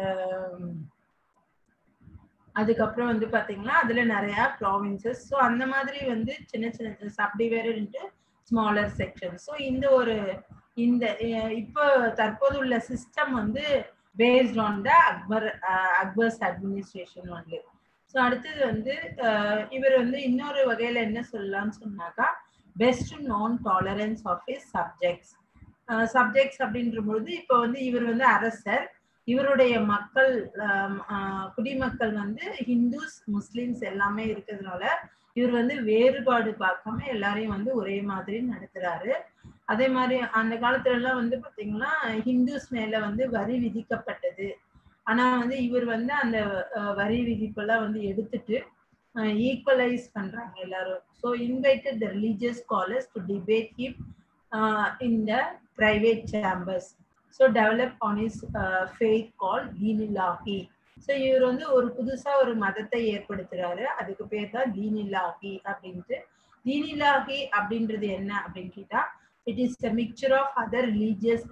அதுக்கப்புறம் வந்து பாத்தீங்கன்னா அதுல நிறைய ப்ராவின்சஸ். ஸோ அந்த மாதிரி வந்து சின்ன சின்ன subdivided into smaller section. So இந்த இப்போ தற்போது உள்ள சிஸ்டம் வந்து based on the Akbar's administration only. So அடுத்தது வந்து இவர் வந்து இன்னொரு வகையில என்ன சொல்லலாம்னு சொன்னாக்கா, பெஸ்ட் நான் tolerance of his subjects. Subjects அப்படின்ற பொழுது இப்போ வந்து இவர் வந்து அரசர், இவருடைய மக்கள் குடிமக்கள் வந்து ஹிந்துஸ் முஸ்லிம்ஸ் எல்லாமே இருக்கிறதுனால இவர் வந்து வேறுபாடு பார்க்காம எல்லாரையும் வந்து ஒரே மாதிரி நடத்துறாரு. அதே மாதிரி அந்த காலத்துல எல்லாம் வந்து பாத்தீங்கன்னா ஹிந்துஸ் மேல வந்து வரி விதிக்கப்பட்டது. ஆனா வந்து இவர் வந்து அந்த வரி விதிப்பெல்லாம் வந்து எடுத்துட்டு ஈக்குவலைஸ் பண்றாங்க எல்லாரும். So invited the religious scholars to debate him in the private chambers. So develop on is faith call Din-i-Ilahi. So இவர் வந்து ஒரு புதுசா ஒரு மதத்தை ஏற்படுத்துறாரு. அதுக்கு பேர் தான் தீனில்லாஹி அப்படின்ட்டு. தீனில்லாஹி அப்படின்றது என்ன அப்படின்னு கேட்டா, it is a mixture of other religious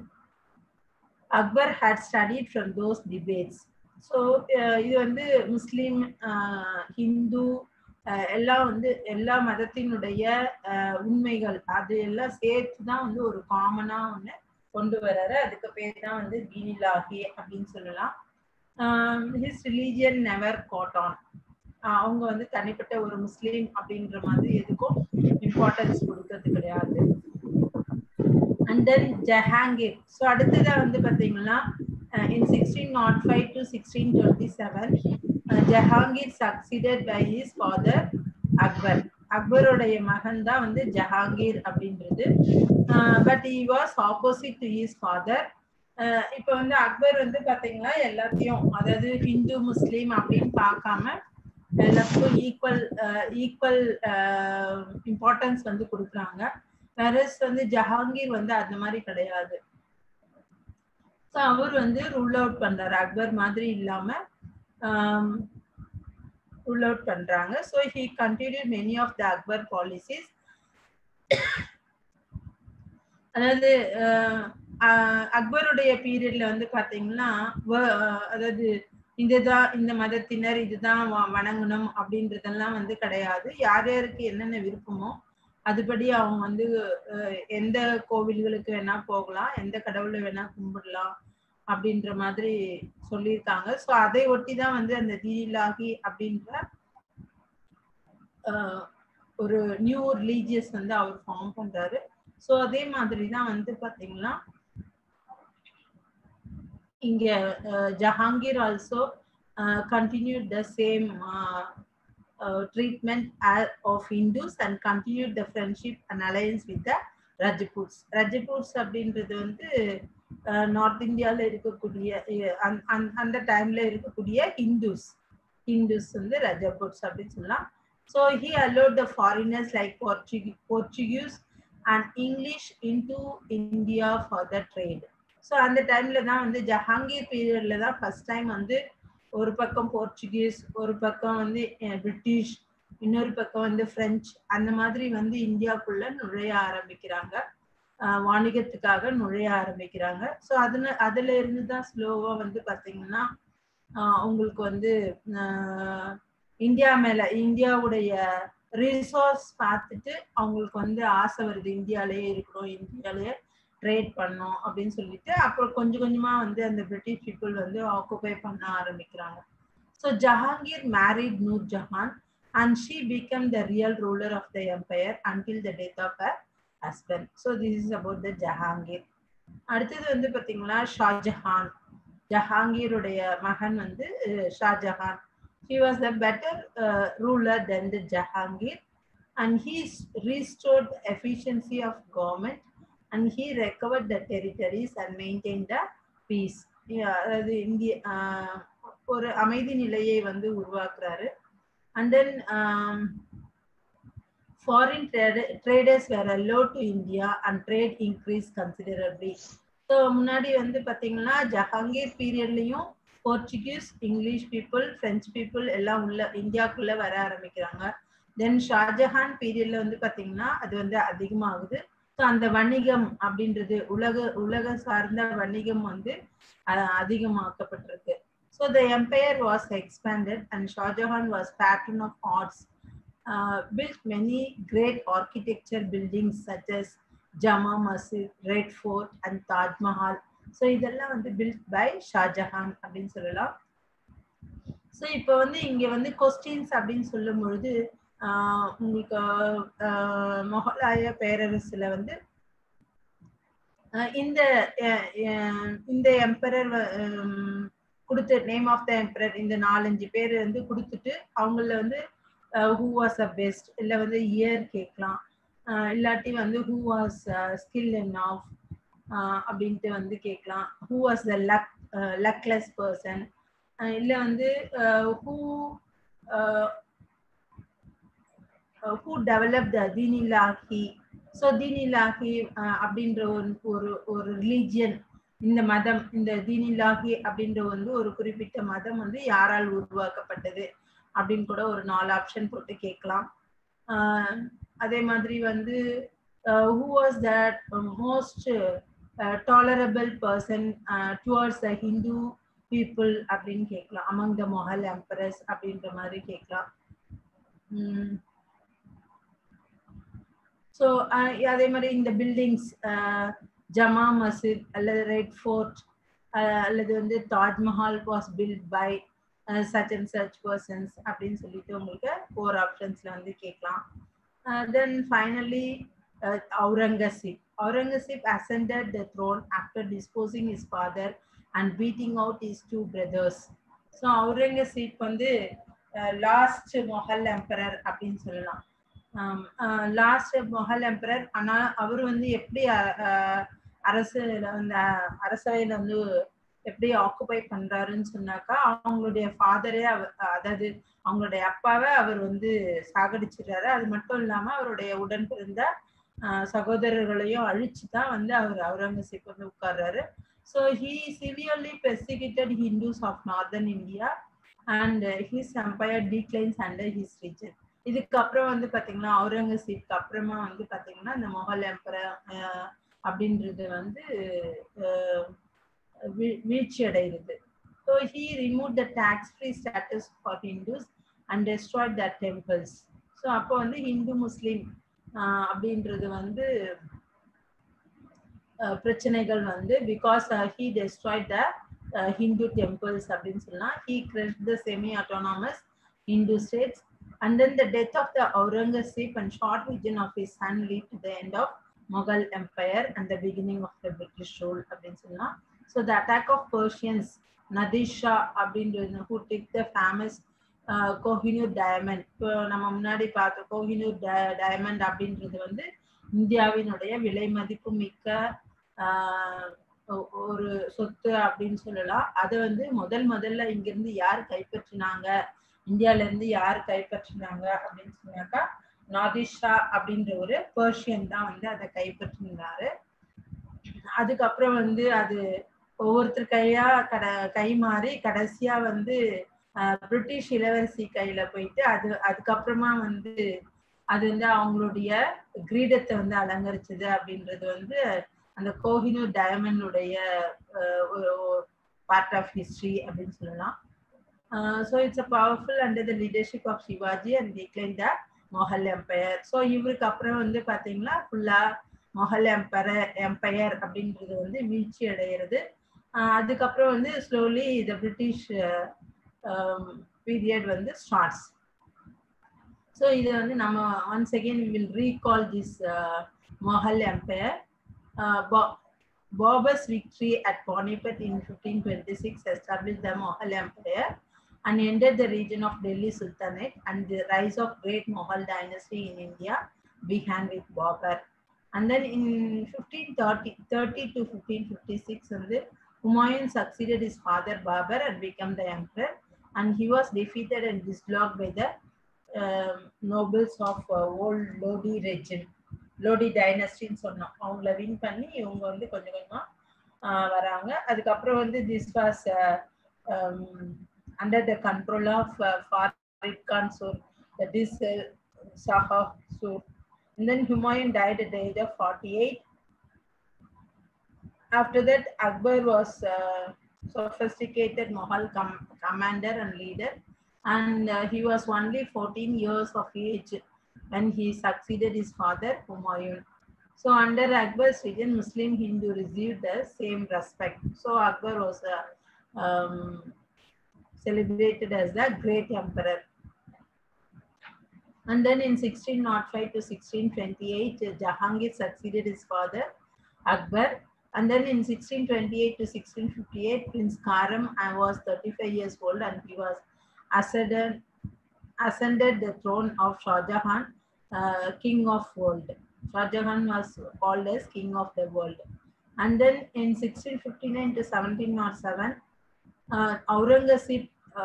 Akbar had studied from those debates. So இது வந்து முஸ்லிம் ஹிந்து எல்லாம் வந்து எல்லா மதத்தினுடைய உண்மைகள் அது எல்லாம் சேர்த்து தான் வந்து ஒரு காமனா ஒன்று கொண்டு வர்றாரு. அதுக்கு பேர் தான் வந்து தீனில்லாஹி அப்படின்னு சொல்லலாம். His religion never caught on. அவங்க வந்து தனிப்பட்ட ஒரு முஸ்லீம் அப்படின்ற மாதிரி எதுக்கும் இம்பார்ட்டன்ஸ் கொடுக்கறது கிடையாது. And then Jahangir. So அடுத்ததா வந்து பாத்தீங்கன்னா in 1605 to 1627 Jahangir succeeded by his father Akbar. அக்பருடைய மகன் தான் வந்து ஜஹாங்கீர் அப்படின்றது. But he was opposite to his father. இப்போ வந்து அக்பர் வந்து பாத்தீங்கன்னா எல்லாத்தையும், அதாவது ஹிந்து முஸ்லீம் அப்படின்னு பார்க்காம எல்லாத்துக்கும் ஈக்குவல் இம்பார்ட்டன்ஸ் வந்து கொடுக்குறாங்க. வேறஸ் வந்து ஜஹாங்கீர் வந்து அந்த மாதிரி கிடையாது. ஸோ அவர் வந்து ரூல் அவுட் பண்றாரு, அக்பர் மாதிரி இல்லாம ரூல் அவுட் பண்றாங்க. So he continued many of the Akbar policies. அதாவது அக்பருடைய பீரியட்ல வந்து பாத்தீங்கன்னா அதாவது இந்த மதத்தினர் இதுதான் வணங்கணும் அப்படின்றதெல்லாம் வந்து கிடையாது. யார் யாருக்கு என்னென்ன விருப்பமோ அதுபடி அவங்க வந்து எந்த கோவில்களுக்கு வேணா போகலாம், எந்த கடவுளை வேணா கும்பிடலாம் அப்படின்ற மாதிரி சொல்லியிருக்காங்க. ஸோ அதை ஒட்டி தான் வந்து அந்த தீனில்லாஹி அப்படின்ற ஒரு நியூ ரிலீஜியஸ் வந்து அவர் ஃபார்ம் பண்றாரு. ஸோ அதே மாதிரி தான் வந்து பாத்தீங்கன்னா இங்க Jahangir also continued the same treatment of Hindus and continued the friendship and alliance with the Rajputs. Rajputs அப்படின்றது வந்து நார்த் இந்தியால இருக்கக்கூடிய அந்த டைம்ல இருக்கக்கூடிய ஹிந்துஸ் வந்து ரஜபுட்ஸ் அப்படின்னு சொல்லலாம். So he allowed the foreigners like Portuguese and English into India for the trade. So அந்த டைம்ல தான் வந்து ஜஹாங்கீர் பீரியட்ல தான் ஃபர்ஸ்ட் டைம் வந்து ஒரு பக்கம் போர்ச்சுகீஸ், ஒரு பக்கம் வந்து பிரிட்டிஷ், இன்னொரு பக்கம் வந்து பிரெஞ்சு, அந்த மாதிரி வந்து இந்தியாவுக்குள்ள நுழைய ஆரம்பிக்கிறாங்க, வாணிகத்துக்காக நுழைய ஆரம்பிக்கிறாங்க. ஸோ அதுல இருந்து தான் ஸ்லோவா வந்து பாத்தீங்கன்னா உங்களுக்கு வந்து இந்தியாவுடைய ரிசோர்ஸ் பார்த்துட்டு அவங்களுக்கு வந்து ஆசை வருது இந்தியாலேயே இருக்கணும், இந்தியாலேயே ட்ரேட் பண்ணோம் அப்படின்னு சொல்லிட்டு அப்புறம் கொஞ்சம் கொஞ்சமா வந்து அந்த பிரிட்டிஷ் பீப்புள் வந்து ஆக்குபை பண்ண ஆரம்பிக்கிறாங்க. So Jahangir married Nur Jahan and she became the real ruler of the empire until the death of her husband. So this is about the Jahangir. அடுத்தது வந்து பாத்தீங்கன்னா ஷாஜஹான். ஜஹாங்கீருடைய மகன் வந்து Shahjahan. He was the better ruler than the Jahangir, and he restored the efficiency of government, and he recovered the territories and maintained the peace. அதாவது இந்திய ஒரு அமைதி நிலையை வந்து உருவாக்குறாரு. And then foreign traders were allowed to India and trade increased considerably. So முன்னாடி வந்து பாத்தீங்கன்னா ஜஹாங்கீர் பீரியட்லயும் Portuguese, English people, French people எல்லாம் உள்ள இந்தியாக்குள்ள வர ஆரம்பிக்கிறாங்க. தென் ஷாஜஹான் பீரியட்ல வந்து பாத்தீங்கன்னா அது வந்து அதிகமாகுது. ஸோ அந்த வணிகம் அப்படின்றது உலக சார்ந்த வணிகம் வந்து அதிகமாக்கப்பட்டிருக்கு. So the empire was expanded and Shah Jahan was patron of arts, built many great architecture buildings such as Jama Masjid, Red Fort and Taj Mahal. So இதெல்லாம் வந்து built by Shah Jahan அப்படின்னு சொல்லலாம். So இப்போ வந்து இங்க வந்து questions அப்படின்னு சொல்லும் பொழுது உங்களுக்கு மொகலாய பேரரசுல வந்து இந்த எம்பரர் கொடுத்து நேம் ஆஃப் த எம்பரர் இந்த 4-5 பேர் வந்து கொடுத்துட்டு அவங்கள வந்து ஹூ வாஸ் அ பெஸ்ட் இல்லை வந்து இயர் கேட்கலாம், இல்லாட்டி வந்து who was skill in of அப்படின்ட்டு வந்து கேட்கலாம், who was the luckless person, இல்லை வந்து who develop the Din-i-Ilahi. So Din-i-Ilahi அப்படின்ற ஒரு ரிலீஜியன், இந்த மதம், இந்த தீனிலாஹி அப்படின்ற வந்து ஒரு குறிப்பிட்ட மதம் வந்து யாரால் உருவாக்கப்பட்டது அப்படின்னு கூட ஒரு 4 ஆப்ஷன் போட்டு கேட்கலாம். அதே மாதிரி வந்து who was that most tolerable person towards the Hindu people அப்படின்னு கேட்கலாம், among the Mughal emperors அப்படின்ற மாதிரி கேட்கலாம். ஸோ அதே மாதிரி இந்த பில்டிங்ஸ் ஜமா மஸ்ஜித் அல்லது ரெட் ஃபோர்ட் அல்லது வந்து Taj Mahal was built by such and such persons அப்படின்னு சொல்லிட்டு உங்களுக்கு 4 ஆப்ஷன்ஸ்ல வந்து கேட்கலாம். Then finally Aurangzeb ascended the throne after disposing his father and beating out his 2 brothers. So Aurangzeb வந்து லாஸ்ட் மொஹல் எம்பரர் அப்படின்னு சொல்லலாம். Last Mughal emperor. ஆனா அவர் வந்து எப்படி அரசவையில வந்து எப்படி ஆக்குபை பண்றாருன்னு சொன்னாக்கா, அவங்களுடைய ஃபாதரே அதாவது அவங்களுடைய அப்பாவை அவர் வந்து சாகடிச்சிடுறாரு. அது மட்டும் இல்லாம அவருடைய உடன் பிறந்த சகோதரர்களையும் அழிச்சுதான் வந்து அவர் அவுரங்கசீப் வந்து உட்கார்றாரு. So he severely persecuted Hindus of northern India and his empire declines under his region. இதுக்கப்புறம் வந்து பாத்தீங்கன்னா அவுரங்கசீப்க்கு அப்புறமா வந்து பாத்தீங்கன்னா இந்த மொஹல் எம்பரர் அப்படின்றது வந்து வீழ்ச்சி அடைகிறது. So he removed the tax-free status for Hindus and destroyed their temples. So அப்போ வந்து ஹிந்து முஸ்லீம் அப்படின்றது வந்து பிரச்சனைகள் வந்து because he destroyed the Hindu temples அப்படின்னு சொல்லலாம். He crushed the semi-autonomous Hindu states. And then the death of the Aurangzeb and short vision of his son lead to the end of Mughal Empire and the beginning of the British rule அப்படின்னு சொல்லலாம். So the attack of Persians, Nadir Shah அப்படின்றது who took the famous Kohinoor diamond. இப்போ நம்ம முன்னாடி பார்த்தோம் Kohinoor diamond அப்படின்றது வந்து இந்தியாவினுடைய விலை மதிப்பு மிக்க ஒரு சொத்து அப்படின்னு சொல்லலாம். அதை வந்து முதல்ல இங்கிருந்து யார் கைப்பற்றினாங்க, இந்தியால இருந்து யார் கைப்பற்றினாங்க அப்படின்னு சொன்னாக்கா நாதிர் ஷா அப்படின்ற ஒரு பெர்ஷியன் தான் வந்து அதை கைப்பற்றினாரு. அதுக்கப்புறம் வந்து அது ஒவ்வொருத்தர் கையா கை மாறி கடைசியா வந்து பிரிட்டிஷ் இளவரசி கையில போயிட்டு அதுக்கப்புறமா வந்து அது வந்து அவங்களுடைய கிரீடத்தை வந்து அலங்கரிச்சது அப்படின்றது வந்து அந்த கோஹினூர் டயமண்டுடைய ஒரு பார்ட் ஆஃப் ஹிஸ்டரி அப்படின்னு சொல்லலாம். So it's a powerful under the leadership of Shivaji and declined the Mughal Empire. So இவருக்கு அப்புறம் வந்து பாத்தீங்கன்னா ஃபுல்லா Mughal Empire அப்படின்றது வந்து வீழ்ச்சி அடைகிறது. அதுக்கப்புறம் வந்து ஸ்லோலி the British period வந்து starts. So இது வந்து நம்ம once again we will recall this Mughal Empire. Babur's victory at Panipat in 1526 established the Mughal Empire and ended the region of Delhi Sultanate, and the rise of great Mughal dynasty in India began with Babur. And then in 1530 to 1556, Humayun succeeded his father Babur and became the emperor, and he was defeated and dislodged by the nobles of old Lodi region. Lodi dynasty சொன்னோம், அவங்கள win பண்ணி இவங்க வந்து கொஞ்சம் கொஞ்சமா வராங்க. அதுக்கப்புறம் வந்து this was under the control of Farid Khan Sur, that is Shah of Sur. And then Humayun died at the age of 48. After that, Akbar was sophisticated Mughal commander and leader, and he was only 14 years of age when he succeeded his father Humayun. So under Akbar's reign, Muslim Hindu received the same respect. So Akbar was celebrated as the great emperor. And then in 1605 to 1628, Jahangir succeeded his father Akbar. And then in 1628 to 1658, Prince Karam was 35 years old, and he was ascended the throne of Shah Jahan, king of world. Shah Jahan was called as king of the world. And then in 1659 to 1707, Aurangzeb,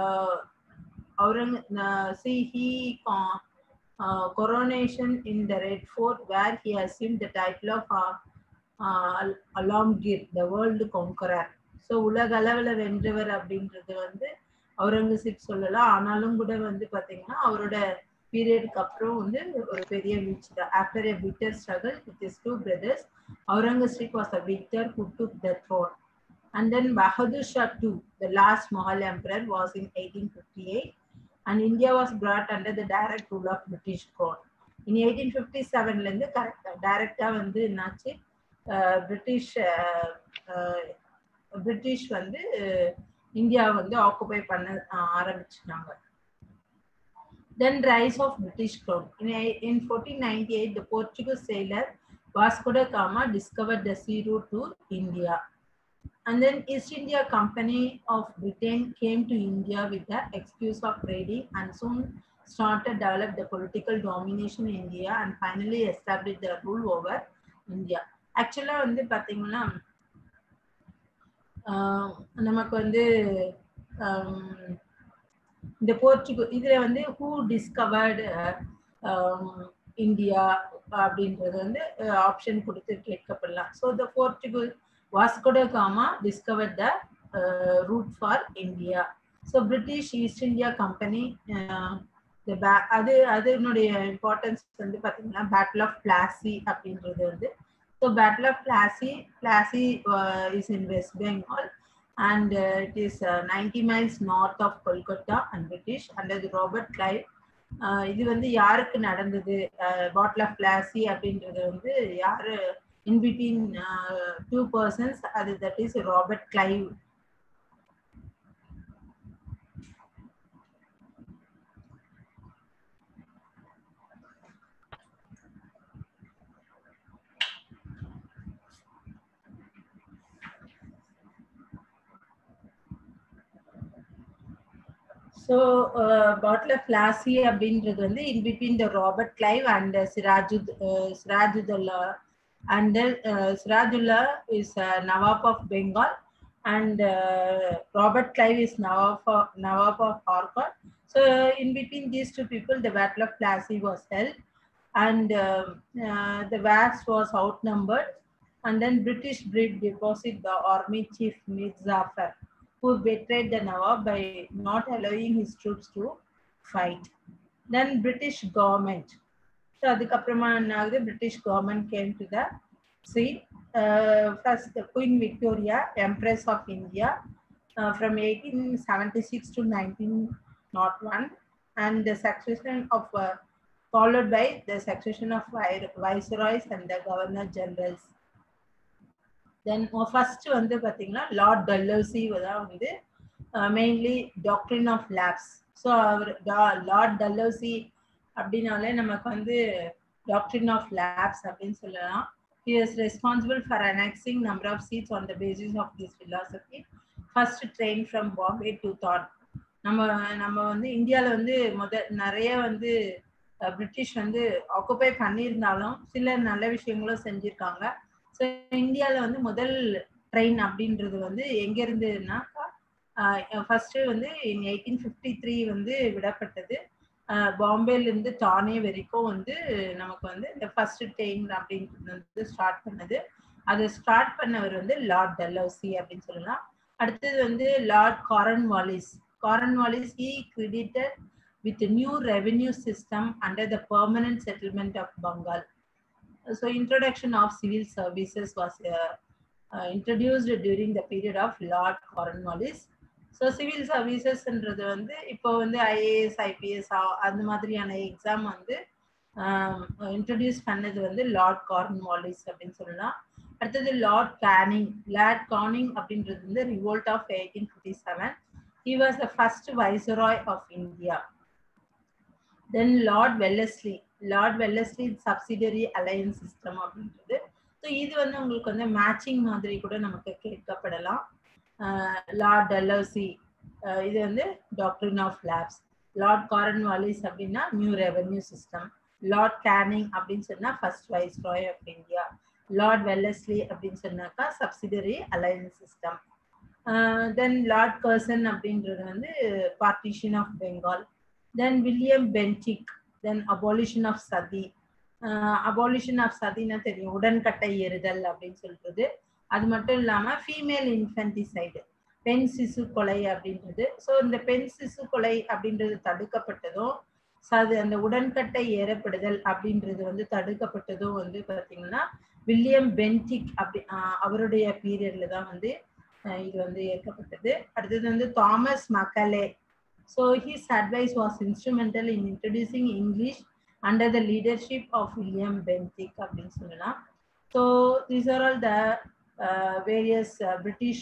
he coronation in the Red Fort, where he assumed the title of Alamgir, the world conqueror. So உலக அளவுல வென்றவர் அப்படின்றது வந்து அவுரங்கசீப் சொல்லலாம். ஆனாலும் கூட வந்து பாத்தீங்கன்னா அவரோட பீரியடுக்கு அப்புறம் வந்து ஒரு பெரிய வீழ்ச்சி தான். After a bitter struggle with his two brothers, Aurangzeb was the victor who took the throne. And then Bahadur Shah II, the last Mughal emperor, was in 1858, and India was brought under the direct rule of British crown. In 1857 இருந்து டைரக்டா வந்து என்னாச்சு, British வந்து India வந்து occupy பண்ண ஆரம்பிச்சாங்க. Then rise of British crown. In 1498, the Portuguese sailor Vasco da Gama discovered the sea route to India. And then East India Company of Britain came to India with the excuse of trading, and soon started develop the political domination in India, and finally established the rule over India. Actually வந்து பாத்தீங்கன்னா நமக்கு வந்து இந்த இதுல வந்து who discovered India அப்படின்றது வந்து option கொடுத்து கேட்கப்படலாம். So the Portuguese Vasco da Gama discovered the route for India. So British East India Company, அதனுடைய இம்பார்ட்டன்ஸ் வந்து பாத்தீங்கன்னா Battle of Plassey அப்படின்றது வந்து. So Battle of Plassey is in West Bengal, and it is 90 miles north of Kolkata and British under the Robert Clive. இது வந்து யாருக்கு நடந்தது, Battle of Plassey அப்படின்றது வந்து யாரு, in between two persons, that is Robert Clive. So Battle of Plassey அப்படின்றது வந்து in between the Robert Clive and Sirajuddaula, and Sirajullah is Nawab of Bengal, and Robert Clive is Nawab of Arcot. So in between these two people, the Battle of Plassey was held, and the vast was outnumbered, and then British deposit the army chief Mir Zafar, who betrayed the Nawab by not allowing his troops to fight. Then British government. So அதுக்கப்புறமா என்ன ஆகுது, British government came to the scene. First, the Queen Victoria, Empress of India, from 1876 to 1901, and the succession of followed by the succession of viceroys and the governor generals. Then first வந்து பாத்தீங்கன்னா Lord Dalhousie தான் வந்து mainly doctrine of lapse. So அவர் lord Dalhousie அப்படின்னாலே நமக்கு வந்து doctrine of labs அப்படின்னு சொல்லலாம். He is responsible for annexing number of seats on the basis of this philosophy. First trained from Bombay to Thought. நம்ம வந்து இந்தியாவில் வந்து நிறைய வந்து பிரிட்டிஷ் வந்து ஆக்குபை பண்ணியிருந்தாலும் சில நல்ல விஷயங்களும் செஞ்சிருக்காங்க. ஸோ இந்தியாவில் வந்து முதல் ட்ரெயின் அப்படின்றது வந்து எங்க இருந்துன்னாக்கா ஃபர்ஸ்ட் வந்து 1853 வந்து விடப்பட்டது. பாம்பேல இருந்து தானே வரைக்கும் வந்து நமக்கு வந்து இந்த ஃபர்ஸ்ட் ட்ரெயின் அப்படின்றது வந்து ஸ்டார்ட் பண்ணது. அதை ஸ்டார்ட் பண்ணவர் வந்து லார்ட் டல்ஹௌசி அப்படின்னு சொல்லலாம். அடுத்தது வந்து lord Cornwallis. Cornwallis he credited with a new revenue system under the permanent settlement of Bengal. So introduction of civil services was introduced during the period of Lord Cornwallis. So civil services என்றது வந்து இப்போ வந்து IAS IPS அந்த மாதிரியான exam வந்து introduce பண்ணது வந்து lord Cornwallis அப்படின்னு சொல்லலாம். அடுத்தது லார்ட் கேனிங். லார்ட் கானிங் அப்படின்றது வந்து revolt of 1857. He was the first viceroy of India. Then Lord Wellesley. Lord Wellesley subsidiary alliance system அப்படின்றது. ஸோ இது வந்து உங்களுக்கு வந்து மேட்சிங் மாதிரி கூட நமக்கு கேட்கப்படலாம். லார்ட் டல்ஹௌசி இது வந்து doctrine of lapse. Lord Cornwallis அப்படின்னா new revenue system. Lord Canning அப்படின்னு சொன்னா first viceroy of India. Lord Wellesley அப்படின்னு சொன்னாக்கா subsidiary alliance system. Then lord Curzon அப்படின்றது வந்து partition of Bengal. Then William Bentinck. Then abolition of sati. Abolition of satiனா தெரியும், உடன்கட்டை ஏறுதல் அப்படின்னு சொல்றது. அது மட்டும் இல்லாம ஃபீமேல் இன்ஃபென்டிசைடு, பெண் சிசு கொலை அப்படின்றது. ஸோ இந்த பெண் சிசு கொலை அப்படின்றது தடுக்கப்பட்டதும் அந்த உடன்கட்டை ஏறப்படுதல் அப்படின்றது வந்து தடுக்கப்பட்டதும் வந்து பார்த்தீங்கன்னா வில்லியம் பென்டிக் அப்படி அவருடைய பீரியட்ல தான் வந்து இது வந்து ஏற்கப்பட்டது. அடுத்தது வந்து Thomas Macaulay. So his advice was instrumental in introducing English under the leadership of William Bentinck அப்படின்னு சொல்லலாம். So these are all the various British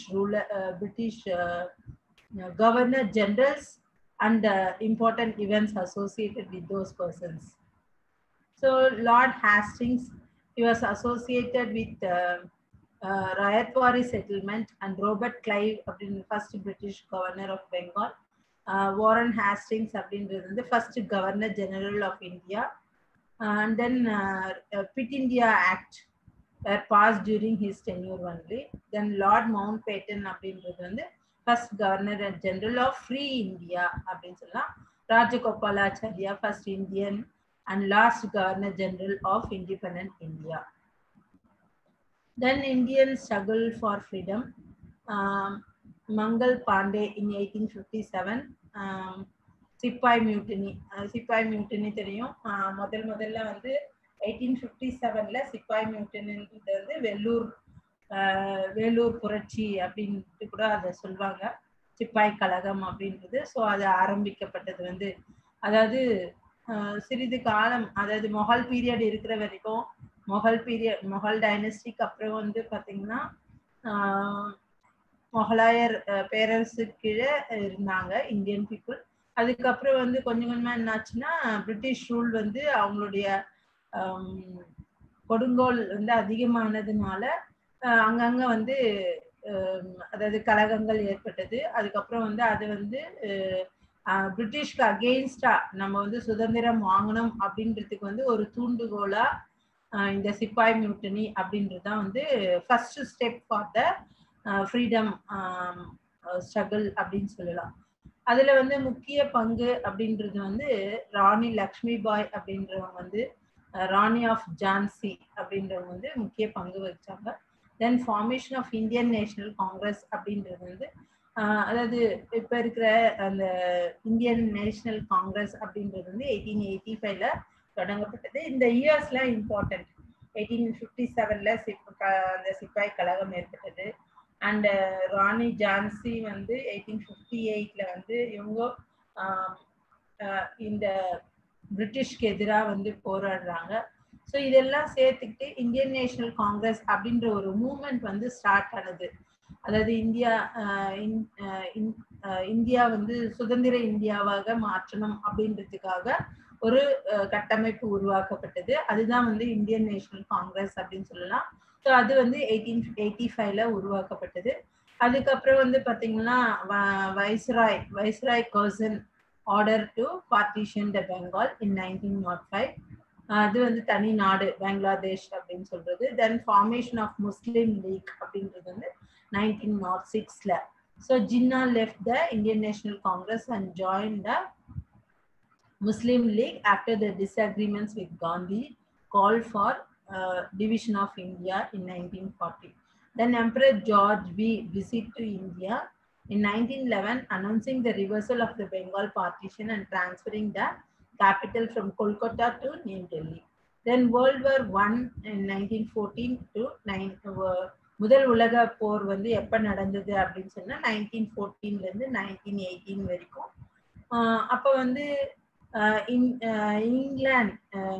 governor generals and important events associated with those persons. So Lord Hastings, he was associated with Rayatwari settlement and Robert Clive, first British governor of Bengal. Warren Hastings அப்படின்றது வந்து first governor general of India. And then Pitt India act passed during his tenure only. Then Lord Mountbatten அப்படின்றது வந்து first governor general of free India அப்படின்னு சொல்லலாம். Rajagopalachari first Indian and last governor general of independent India. Then Indian struggle for freedom. Mangal Pandey in 1857. சிப்பாய் mutiny. சிப்பாய் mutiny தெரியும். முதல்ல வந்து 1857ல சிப்பாய் மியூட்டினின்றது வந்து வேலூர் புரட்சி அப்படின்ட்டு கூட அதை சொல்லுவாங்க, சிப்பாய் கழகம் அப்படின்றது. ஸோ அது ஆரம்பிக்கப்பட்டது வந்து அதாவது சிறிது காலம், அதாவது மொகல் பீரியட் இருக்கிற வரைக்கும், மொகல் டைனஸ்டிக்கு அப்புறம் வந்து பார்த்தீங்கன்னா மொகலாயர் பேரரசு கீழே இருந்தாங்க இந்தியன் பீப்புள். அதுக்கப்புறம் வந்து கொஞ்சம் கொஞ்சமா என்னாச்சுன்னா பிரிட்டிஷ் ரூல் வந்து அவங்களுடைய கொடுங்கோல் வந்து அதிகமானதுனால அங்கங்க வந்து அதாவது கலகங்கள் ஏற்பட்டது. அதுக்கப்புறம் வந்து அது வந்து பிரிட்டிஷ்க்கு அகெயின்ஸ்டா நம்ம வந்து சுதந்திரம் வாங்கணும் அப்படின்றதுக்கு வந்து ஒரு தூண்டுகோலா இந்த சிப்பாய் மியூட்டனி அப்படின்றது தான் வந்து first step for the freedom struggle அப்படின்னு சொல்லலாம். அதுல வந்து முக்கிய பங்கு அப்படின்றது வந்து ராணி லக்ஷ்மி பாய் அப்படின்றவங்க வந்து ராணி ஆஃப் ஜான்சி அப்படின்றவங்க வந்து முக்கிய பங்கு வச்சாங்க. Then formation of Indian National Congress அப்படின்றது வந்து அதாவது இப்ப இருக்கிற அந்த இந்தியன் நேஷனல் காங்கிரஸ் அப்படின்றது வந்து 1885ல தொடங்கப்பட்டது. இந்த இயர்ஸ்லாம் இம்பார்ட்டன்ட். 1857ல அந்த சிப்பாய் கழகம் ஏற்பட்டது. அண்ட் ராணி ஜான்சி வந்து 1858ல வந்து இவங்க இந்த பிரிட்டிஷ்க்கு எதிராக வந்து போராடுறாங்க. ஸோ இதெல்லாம் சேர்த்துக்கிட்டு இந்தியன் நேஷனல் காங்கிரஸ் அப்படின்ற ஒரு மூவ்மெண்ட் வந்து ஸ்டார்ட் ஆனது. அதாவது இந்தியா வந்து சுதந்திர இந்தியாவாக மாற்றணும் அப்படின்றதுக்காக ஒரு கட்டமைப்பு உருவாக்கப்பட்டது. அதுதான் வந்து இந்தியன் நேஷனல் காங்கிரஸ் அப்படின்னு சொல்லலாம். ஸோ அது வந்து 1885 உருவாக்கப்பட்டது. அதுக்கப்புறம் வந்து பார்த்தீங்கன்னா viceroy Curzon order to partition the Bengal in 1905. அது வந்து தனி நாடு பங்களாதேஷ் அப்படின்னு சொல்றது. Then formation of Muslim League அப்படின்றது வந்து 1906. So Jinnah left the Indian National Congress and join the Muslim League after the disagreements with Gandhi called for division of India in 1940. Then Emperor George V visited to India in 1911, announcing the reversal of the Bengal partition and transferring the capital from Kolkata to New Delhi. Then World War I in 1914 to முதல் உலக போர் வந்து எப்ப நடந்தது அப்படின்னு சொன்னா 1914 இருந்து 1918 வரைக்கும். அப்ப வந்து இங்கிலாந்து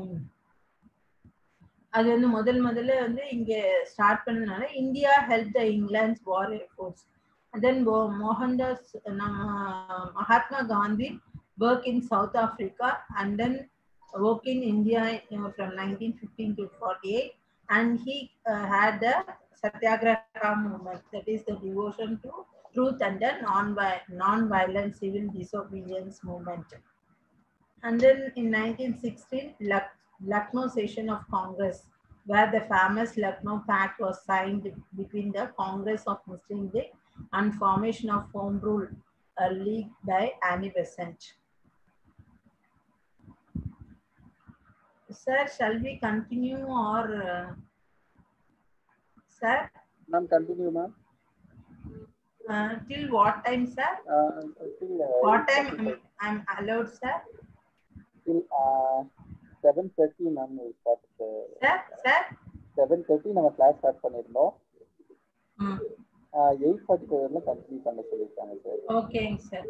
அது வந்து முதல்ல வந்து இங்க ஸ்டார்ட் பண்ணதுனால India help the England war efforts. Then Mohandas Mahatma Gandhi work in South Africa and then work in India from 1915 to 48, and he had the Satyagraha movement, that is the devotion to truth and the non-violent civil disobedience movement. And then in 1916, Lucknow session of Congress, where the famous Lucknow Pact was signed between the Congress of Muslim League and formation of Home Rule League by Annie Besant. Sir, shall we continue or sir? Ma'am, continue, ma'am. Till what time, sir? Till what time I'm allowed, sir? Till 7:30, ma'am. We start. Sir? 7:30 நம்ம class start பண்ணிருந்தோம். 8:45 complete பண்ண சொல்லிருக்காங்க sir. ஓகேங்க sir.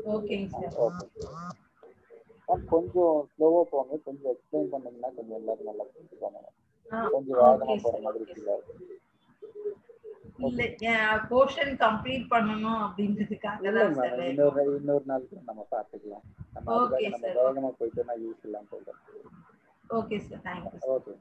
கொஞ்சம் ஸ்லோவா போங்க, கொஞ்சம் explain பண்ணீங்கன்னா கொஞ்சம் எல்லாரும் நல்லா புரிஞ்சுப்பாங்க. கொஞ்சம் வேகமா போற மாதிரி இல்ல. போர்ஷன் கம்ப்ளீட் பண்ணனும் அப்படின்றதுக்காக தான் சார். இன்னொரு நாளுக்கு நம்ம பார்த்துக்கலாம். நம்ம வேகமா போயிட்டோம்னா யூஸ் இல்லாம போயிடும். Okay sir, thank you. Okay.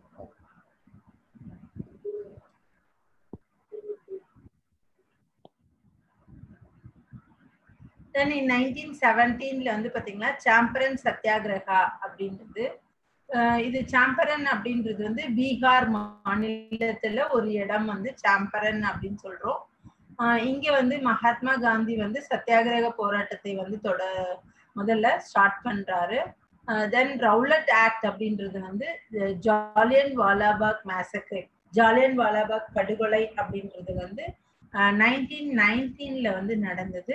Then in 1917 வந்து பாத்தீங்கன்னா சாம்பரன் சத்தியாகிரகா அப்படின்றது, இது சாம்பரன் அப்படின்றது வந்து பீகார் மாநிலத்துல ஒரு இடம் வந்து சாம்பரன் அப்படின்னு சொல்றோம். இங்க வந்து மகாத்மா காந்தி வந்து சத்தியாகிரக போராட்டத்தை வந்து முதல்ல ஸ்டார்ட் பண்றாரு. தென் ரவுலட் ஆக்ட் அப்படின்றது வந்து ஜாலியன் வாலாபாக் மேசக்ரே, ஜாலியன் வாலாபாக் படுகொலை அப்படின்றது வந்து 1919 வந்து நடந்தது.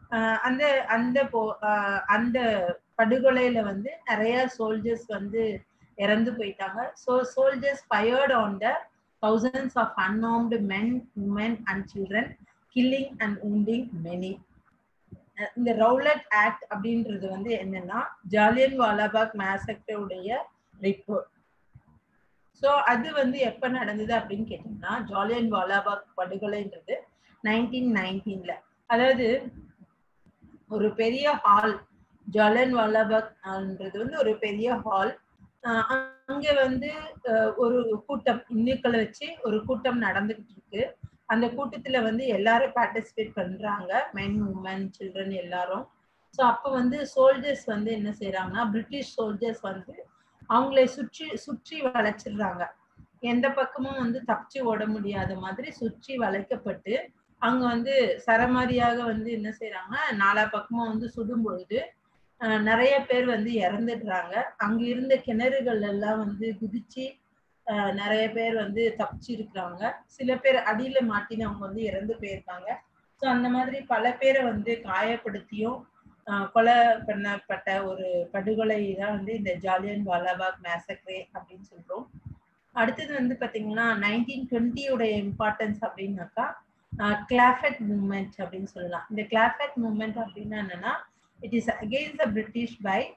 அந்த படுகொலையில வந்து நிறைய சோல்ஜர்ஸ் வந்து இறந்து போயிட்டாங்க. So soldiers fired on the thousands of unarmed men, women and children, killing and wounding many. இந்த ரவுலட் ஆக்ட் அப்படின்றது வந்து என்னன்னா ஜாலியன் வாலாபாக் மேசக்ரேவுடைய ரிப்போர்ட். ஸோ அது வந்து எப்ப நடந்தது அப்படின்னு கேட்டீங்கன்னா ஜாலியன் வாலாபாக் படுகொலைன்றது 1919. அதாவது ஒரு பெரிய ஹால், ஜாலியன் வாலாபாக்ன்றது வந்து ஒரு பெரிய ஹால். அங்க வந்து ஒரு கூட்டம், இந்துக்களை வச்சு ஒரு கூட்டம் நடந்துகிட்டு இருக்கு. அந்த கூட்டத்துல வந்து எல்லாரும் பார்ட்டிசிபேட் பண்றாங்க, மென், உமன், சில்ட்ரன் எல்லாரும். ஸோ அப்போ வந்து சோல்ஜர்ஸ் வந்து என்ன செய்யறாங்கன்னா, பிரிட்டிஷ் சோல்ஜர்ஸ் வந்து அவங்களை சுற்றி வளைச்சிடுறாங்க. எந்த பக்கமும் வந்து தப்பிச்சு ஓட முடியாத மாதிரி சுற்றி வளைக்கப்பட்டு அங்க வந்து சரமாரியாக வந்து என்ன செய்யறாங்க, நாலா பக்கமும் வந்து சுடும் பொழுது நிறைய பேர் வந்து இறந்துடுறாங்க. அங்க இருந்த கிணறுகள் எல்லாம் வந்து குதிச்சு நிறைய பேர் வந்து தப்பிச்சு இருக்கிறாங்க. சில பேர் அடியில மாட்டினவங்க வந்து இறந்து போயிருக்காங்க. ஸோ அந்த மாதிரி பல பேரை வந்து காயப்படுத்தியும் கொலை பண்ணப்பட்ட ஒரு படுகொலை தான் வந்து இந்த ஜாலியன் வாலாபாக் மேசக்ரே அப்படின்னு சொல்றோம். அடுத்தது வந்து பாத்தீங்கன்னா 1920 இம்பார்ட்டன்ஸ் அப்படின்னாக்கா கிளாஃபட் மூவ்மெண்ட் அப்படின்னு சொல்லலாம். இந்த கிளாஃபட் மூவ்மெண்ட் அப்படின்னா என்னன்னா, it is against the British by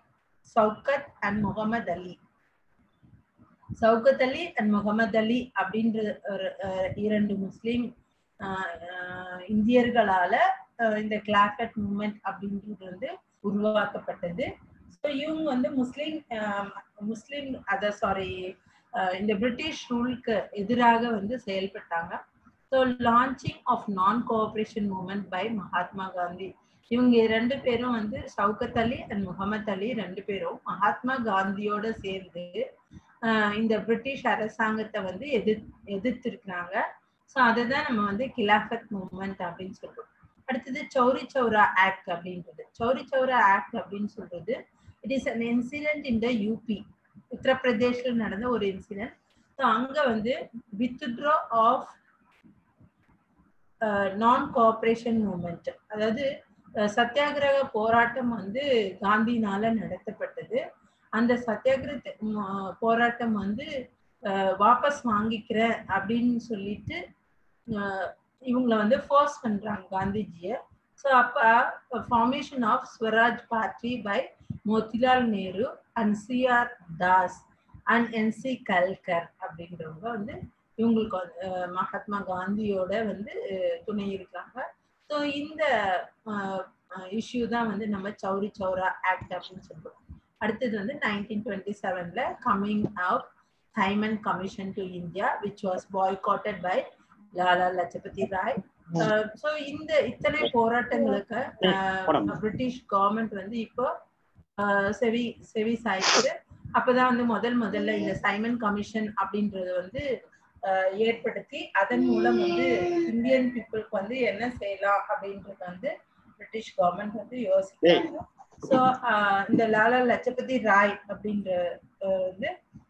Shaukat and Mohammad Ali. Shaukat Ali and Mohammad Ali அப்படின்ற ஒரு இரண்டு முஸ்லிம் இந்தியர்களால இந்த கிலாஃபட் மூவ்மெண்ட் அப்படின்றது வந்து உருவாக்கப்பட்டது. ஸோ இவங்க வந்து முஸ்லிம் இந்த பிரிட்டிஷ் ரூலுக்கு எதிராக வந்து செயல்பட்டாங்க. So launching of non cooperation movement by Mahatma Gandhi. இவங்க ரெண்டு பேரும் வந்து சவுகத் அலி அண்ட் முகமது அலி ரெண்டு பேரும் மகாத்மா காந்தியோட சேர்ந்து இந்த பிரிட்டிஷ் அரசாங்கத்தை வந்து எதிர்த்திருக்கிறாங்க. ஸோ அதை தான் நம்ம வந்து கிலாஃபத் மூவ்மெண்ட் அப்படின்னு சொல்றோம். அடுத்தது சௌரி சௌரா ஆக்ட் அப்படின்றது. சௌரி சௌரா ஆக்ட் அப்படின்னு சொல்றது it is an incident in the UP, உத்தரப்பிரதேஷ்ல நடந்த ஒரு இன்சிடென்ட். ஸோ அங்க வந்து withdraw of non cooperation movement, அதாவது சத்தியாகிரக போராட்டம் வந்து காந்தினால நடத்தப்பட்டது. அந்த சத்தியாகிரக போராட்டம் வந்து வாபஸ் வாங்கிக்கிறேன் அப்படின்னு சொல்லிட்டு இவங்களை வந்து ஃபோர்ஸ் பண்றாங்க காந்திஜியை. ஸோ அப்போ formation of Swaraj party by Motilal Nehru and CR Das and NC Kelkar அப்படின்றவங்க வந்து இவங்களுக்கு மகாத்மா காந்தியோட வந்து துணை இருக்காங்க. ஸோ இந்த இஷ்யூ தான் வந்து நம்ம சௌரி சௌரா ஆக்ட் அப்படின்னு சொல்றோம். அடுத்தது வந்து 1927ல coming of Simon commission to India which was boycotted by Lala Lajpat Rai. So இந்த இத்தனை போராட்டங்களுக்கு பிரிட்டிஷ் கவர்மெண்ட் வந்து இப்போ செவி சாய்க்குது. அப்பதான் வந்து முதல்ல இந்த சைமன் கமிஷன் அப்படின்றது வந்து ஏற்படுத்தி அதன் மூலம் வந்து இந்தியன் பீப்புளுக்கு வந்து என்ன செய்யலாம் அப்படின்றது வந்து பிரிட்டிஷ் கவர்மெண்ட் வந்து யோசிக்கிறாங்க. ஸோ இந்த லாலா லஜபதி ராய் அப்படின்ற வந்து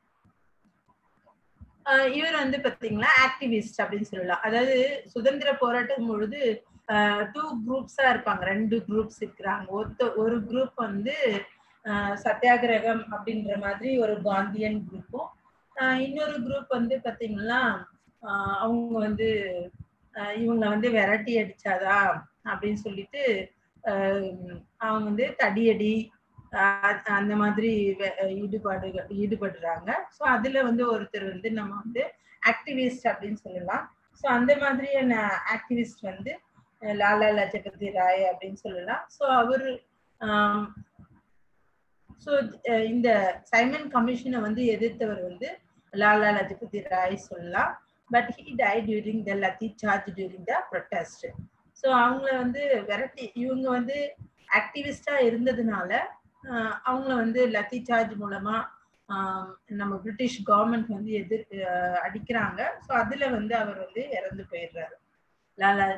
இவர் வந்து பாத்தீங்கன்னா ஆக்டிவிஸ்ட் அப்படின்னு சொல்லலாம். அதாவது சுதந்திர போராட்டம் பொழுது 2 குரூப்ஸா இருப்பாங்க, 2 குரூப்ஸ் இருக்கிறாங்க. ஒரு குரூப் வந்து சத்தியாகிரகம் அப்படின்ற மாதிரி ஒரு காந்தியன் குரூப்பும், இன்னொரு குரூப் வந்து பாத்தீங்கன்னா அவங்க வந்து இவங்களை வந்து விரட்டி அடிச்சாதா அப்படின்னு சொல்லிட்டு அவங்க வந்து தடியடி அந்த மாதிரி ஈடுபடுறாங்க. ஸோ அதுல வந்து ஒருத்தர் வந்து நம்ம வந்து ஆக்டிவிஸ்ட் அப்படின்னு சொல்லலாம். ஸோ அந்த மாதிரியான ஆக்டிவிஸ்ட் வந்து லாலா லஜபதி ராய் அப்படின்னு சொல்லலாம். ஸோ அவரு இந்த சைமன் கமிஷனை வந்து எதிர்த்தவர் வந்து லாலா லஜபதி ராய் சொல்லலாம். But he die during the lathi charge during the protest. So அவங்கள வந்து விரட்டி இவங்க வந்து ஆக்டிவிஸ்டா இருந்ததுனால அவங்கள வந்து லத்தி சார்ஜ் மூலமா நம்ம பிரிட்டிஷ் கவர்மெண்ட் வந்து அடிக்கிறாங்க. ஸோ அதுல வந்து அவர் வந்து இறந்து போயிடுறாரு லாலா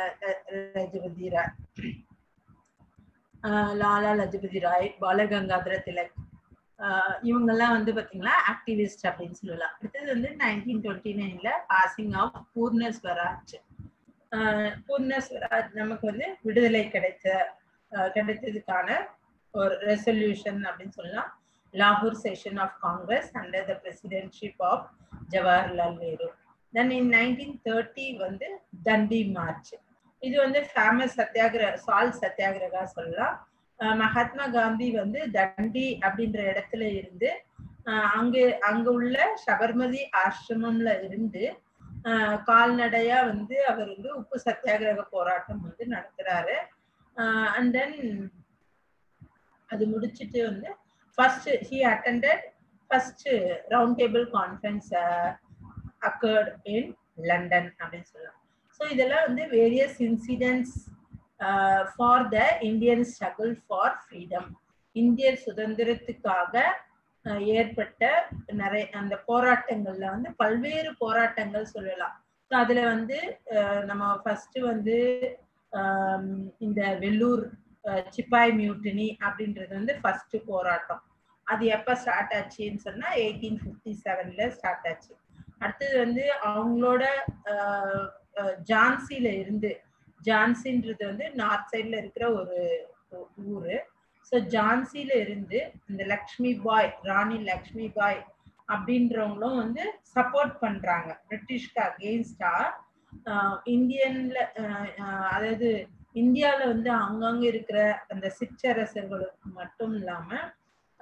லஜபதி ராய், பாலகங்காதர திலக், இவங்கெல்லாம் வந்து பாத்தீங்கன்னா ஆக்டிவிஸ்ட் அப்படின்னு சொல்லலாம். அடுத்தது வந்து 1929ல பாசிங் ஆஃப் பூர்ண ஸ்வராஜ். பூர்ண ஸ்வராஜ் நமக்கு வந்து விடுதலை கிடைத்ததுக்கான ஒரு ரெசல்யூஷன் அப்படின்னு சொல்லலாம். லாகூர் session of Congress under the presidentship of Jawaharlal Nehru. Then in 1930 வந்து தண்டி மார்ச். இது வந்து ஃபேமஸ் சால்ட் சத்தியாகிரகா சொல்லலாம். மகாத்மா காந்தி வந்து தண்டி அப்படின்ற இடத்துல இருந்து அங்க உள்ள சபர்மதி ஆசிரமம்ல இருந்து கால்நடையா வந்து அவர் வந்து உப்பு சத்தியாகிரக போராட்டம் வந்து நடத்துறாரு. அண்ட் தென் அது முடிச்சுட்டு வந்து he attended first round table conference occurred in London அப்படின்னு சொல்லலாம். ஸோ இதெல்லாம் வந்து various incidents for the Indian struggle for freedom. இந்திய சுதந்திரத்துக்காக ஏற்பட்ட நிறைய அந்த போராட்டங்கள்ல வந்து பல்வேறு போராட்டங்கள் சொல்லலாம். ஸோ அதுல வந்து நம்ம ஃபர்ஸ்ட் வந்து இந்த வெள்ளூர் சிப்பாய் மியூட்டினி அப்படின்றது வந்து ஃபர்ஸ்ட் போராட்டம். அது எப்ப ஸ்டார்ட் ஆச்சுன்னு சொன்னா 1857ல ஸ்டார்ட் ஆச்சு. அடுத்தது வந்து அவங்களோட ஜான்சில இருந்து, ஜான்சின்றது வந்து நார்த் சைட்ல இருக்கிற ஒரு ஊரு. ஸோ ஜான்சில இருந்து இந்த ராணி லக்ஷ்மி பாய் அப்படின்றவங்களும் வந்து சப்போர்ட் பண்றாங்க பிரிட்டிஷ்க்கு அகெயின்ஸ்டா. இந்தியன்ல அதாவது இந்தியாவில் வந்து அங்கங்க இருக்கிற அந்த சிற்றரசர்களுக்கு மட்டும் இல்லாம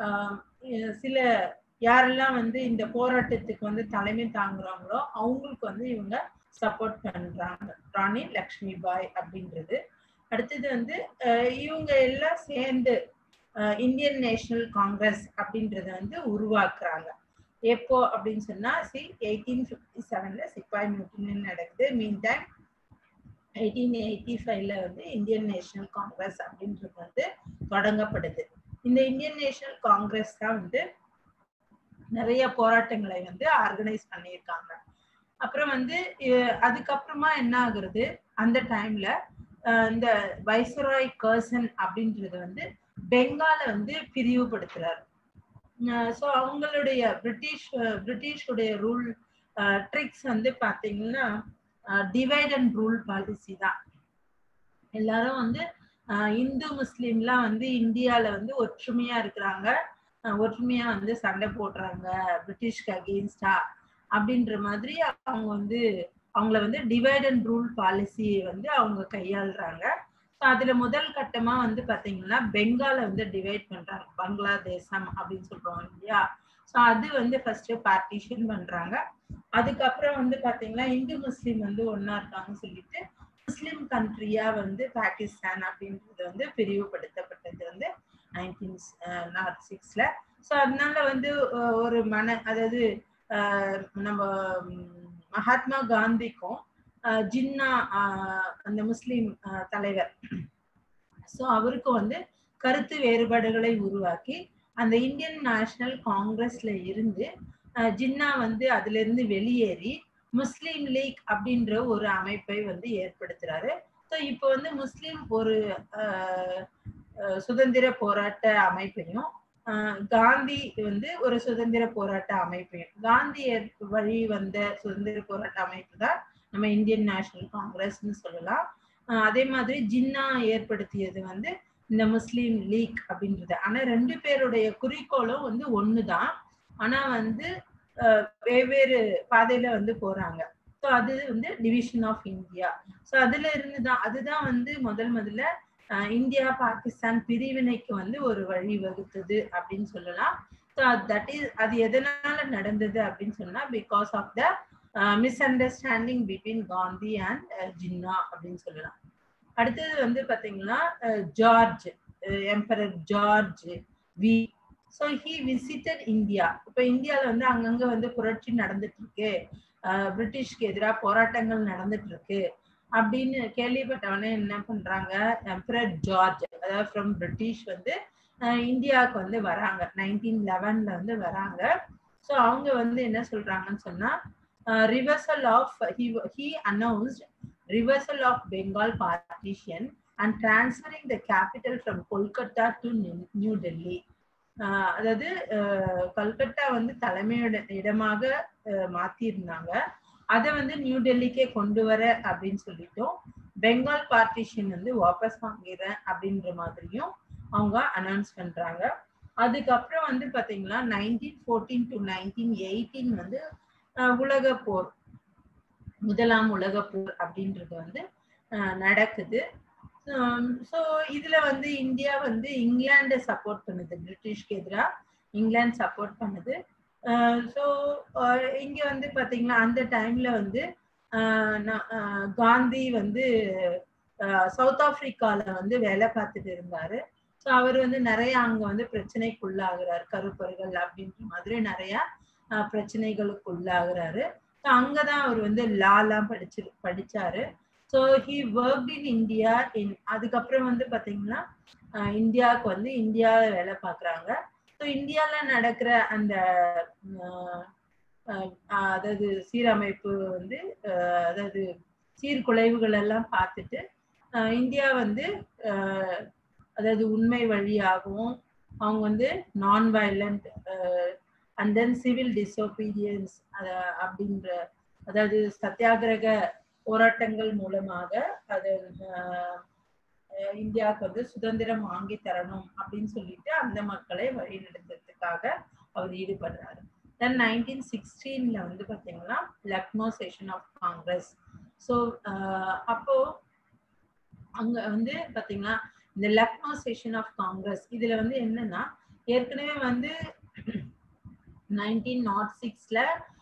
சில யாரெல்லாம் வந்து இந்த போராட்டத்துக்கு வந்து தலைமை தாங்குறாங்களோ அவங்களுக்கு வந்து இவங்க சப்போர்ட் பண்றாங்க. ராணி லக்ஷ்மி பாய் அப்படின்றது. அடுத்தது வந்து இவங்க எல்லாம் சேர்ந்து இந்தியன் நேஷனல் காங்கிரஸ் அப்படின்றத வந்து உருவாக்குறாங்க. எப்போ அப்படின்னு சொன்னா 1857ல சிப்பாய் முற்றுகை நடக்குது. மீன் டைம் 1885ல வந்து இந்தியன் நேஷனல் காங்கிரஸ் அப்படின்றது வந்து தொடங்கப்படுது. இந்த இந்தியன் நேஷனல் காங்கிரஸ் தான் வந்து நிறைய போராட்டங்களை வந்து ஆர்கனைஸ் பண்ணியிருக்காங்க. அப்புறம் வந்து அதுக்கப்புறமா என்ன ஆகுறது, அந்த டைம்ல இந்த வைஸ்ராய் கர்சன் அப்படின்றது வந்து பெங்கால வந்து பிரிவுபடுத்துறாரு. ஸோ அவங்களுடைய பிரிட்டிஷுடைய ரூல் ட்ரிக்ஸ் வந்து பாத்தீங்கன்னா டிவைட் அண்ட் ரூல் பாலிசி தான். எல்லாரும் வந்து இந்து முஸ்லீம்லாம் வந்து இந்தியால வந்து ஒற்றுமையா இருக்கிறாங்க, ஒற்றுமையா வந்து சண்டை போடுறாங்க பிரிட்டிஷ்க்கு அகெயின்ஸ்டா அப்படின்ற மாதிரி அவங்க வந்து அவங்கள வந்து டிவைட் அண்ட் ரூல் பாலிசியை வந்து அவங்க கையாளுறாங்க. ஸோ அதுல முதல் கட்டமா வந்து பாத்தீங்கன்னா பெங்கால வந்து டிவைட் பண்றாங்க, பங்களாதேசம் அப்படின்னு சொல்றோம் இல்லையா. ஸோ அது வந்து ஃபர்ஸ்ட் பார்ட்டிஷன் பண்றாங்க. அதுக்கப்புறம் வந்து பாத்தீங்கன்னா இந்து முஸ்லீம் வந்து ஒன்னா இருக்காங்கன்னு சொல்லிட்டு முஸ்லிம் கண்ட்ரியா வந்து பாகிஸ்தான் அப்படின்றது வந்து பிரிவுபடுத்தப்பட்டது வந்து 1906ல. ஸோ அதனால வந்து ஒரு அதாவது நம்ம மகாத்மா காந்திக்கும் ஜின்னா அந்த முஸ்லிம் தலைவர், ஸோ அவருக்கும் வந்து கருத்து வேறுபாடுகளை உருவாக்கி அந்த இந்தியன் நேஷனல் காங்கிரஸ்ல இருந்து ஜின்னா வந்து அதுல இருந்து வெளியேறி முஸ்லீம் லீக் அப்படின்ற ஒரு அமைப்பை வந்து ஏற்படுத்துறாரு. ஸோ இப்போ வந்து முஸ்லீம் ஒரு சுதந்திர போராட்ட அமைப்பையும் காந்தி வந்து ஒரு சுதந்திர போராட்ட அமைப்பையும், காந்தி வழி வந்த சுதந்திர போராட்ட அமைப்பு தான் நம்ம இந்தியன் நேஷனல் காங்கிரஸ்ன்னு சொல்லலாம். அதே மாதிரி ஜின்னா ஏற்படுத்தியது வந்து இந்த முஸ்லீம் லீக் அப்படின்றது. ஆனா ரெண்டு பேருடைய குறிக்கோளும் வந்து ஒண்ணுதான், ஆனா வந்து வெவ்வேறு பாதையில வந்து போறாங்க. ஸோ அது வந்து டிவிஷன் ஆஃப் இந்தியா. ஸோ அதுல இருந்துதான் அதுதான் வந்து முதல்ல இந்தியா பாகிஸ்தான் பிரிவினைக்கு வந்து ஒரு வழி வகுத்தது அப்படின்னு சொல்லலாம். ஸோ அது எதனால நடந்தது அப்படின்னு சொன்னா because of the misunderstanding between Gandhi and Jinnah அப்படின்னு சொல்லலாம். அடுத்தது வந்து பாத்தீங்கன்னா George emperor George V. So he visited India. இப்போ இந்தியாவில் வந்து அங்கங்க வந்து புரட்சி நடந்துட்டு இருக்கு, பிரிட்டிஷ்க்கு எதிராக போராட்டங்கள் நடந்துட்டு இருக்கு அப்படின்னு கேள்விப்பட்டவனே என்ன பண்றாங்க, எம்பரர் ஜார்ஜ் அதாவது ஃப்ரம் பிரிட்டிஷ் வந்து இந்தியாவுக்கு வந்து வராங்க. 1911ல வந்து வராங்க. ஸோ அவங்க வந்து என்ன சொல்றாங்கன்னு சொன்னா reversal of he announced reversal of Bengal partition and transferring the capital from Kolkata to New Delhi. அதாவது கல்கத்தா வந்து தலைமையோட இடமாக மாத்திருந்தாங்க, அதை வந்து நியூ டெல்லிக்கே கொண்டு வர அப்படின்னு சொல்லிட்டோம். பெங்கால் பார்ட்டிஷன் வந்து வாபஸ் வாங்கிறேன் அப்படின்ற மாதிரியும் அவங்க அனௌன்ஸ் பண்றாங்க. அதுக்கப்புறம் வந்து பாத்தீங்கன்னா 1914 to 1918 வந்து உலக போர், முதலாம் உலக போர் அப்படின்றது வந்து நடக்குது. ஸோ இதுல வந்து இந்தியா வந்து இங்கிலாண்டை சப்போர்ட் பண்ணுது, பிரிட்டிஷ்க்கு எதிராக இங்கிலாந்து சப்போர்ட் பண்ணுது. ஸோ இங்க வந்து பாத்தீங்கன்னா அந்த டைம்ல வந்து காந்தி வந்து சவுத் ஆப்பிரிக்கால வந்து வேலை பார்த்துட்டு இருந்தாரு. ஸோ அவர் வந்து நிறைய அங்க வந்து பிரச்சனைக்குள்ளாகிறாரு, கருப்பர்கள் அப்படின்ற மாதிரி நிறைய பிரச்சனைகளுக்குள்ளாகிறாரு. ஸோ அங்கதான் அவர் வந்து லாலாம் படிச்சாரு. So he work in India. அதுக்கப்புறம் வந்து பாத்தீங்கன்னா இந்தியாவுக்கு வந்து இந்தியாவில் வேலை பார்க்குறாங்க. ஸோ இந்தியாவில் நடக்கிற அந்த அதாவது சீரமைப்பு வந்து அதாவது சீர்குலைவுகள் எல்லாம் பார்த்துட்டு இந்தியா வந்து அதாவது உண்மை வழியாகவும் அவங்க வந்து non violent and then civil disobedience அப்படின்ற அதாவது சத்தியாகிரக போராட்டங்கள் மூலமாக அது இந்தியாவுக்கு வந்து சுதந்திரம் வாங்கி தரணும் அப்படின்னு சொல்லிட்டு அந்த மக்களை வழிநடத்துறதுக்காக அவர் ஈடுபடுறாரு. தென் 1916ல வந்து பாத்தீங்கன்னா Lucknow session of Congress. So அப்போ அங்க வந்து பாத்தீங்கன்னா இந்த லக்னோ செஷன் ஆஃப் காங்கிரஸ் இதுல வந்து என்னன்னா ஏற்கனவே வந்து 1906ல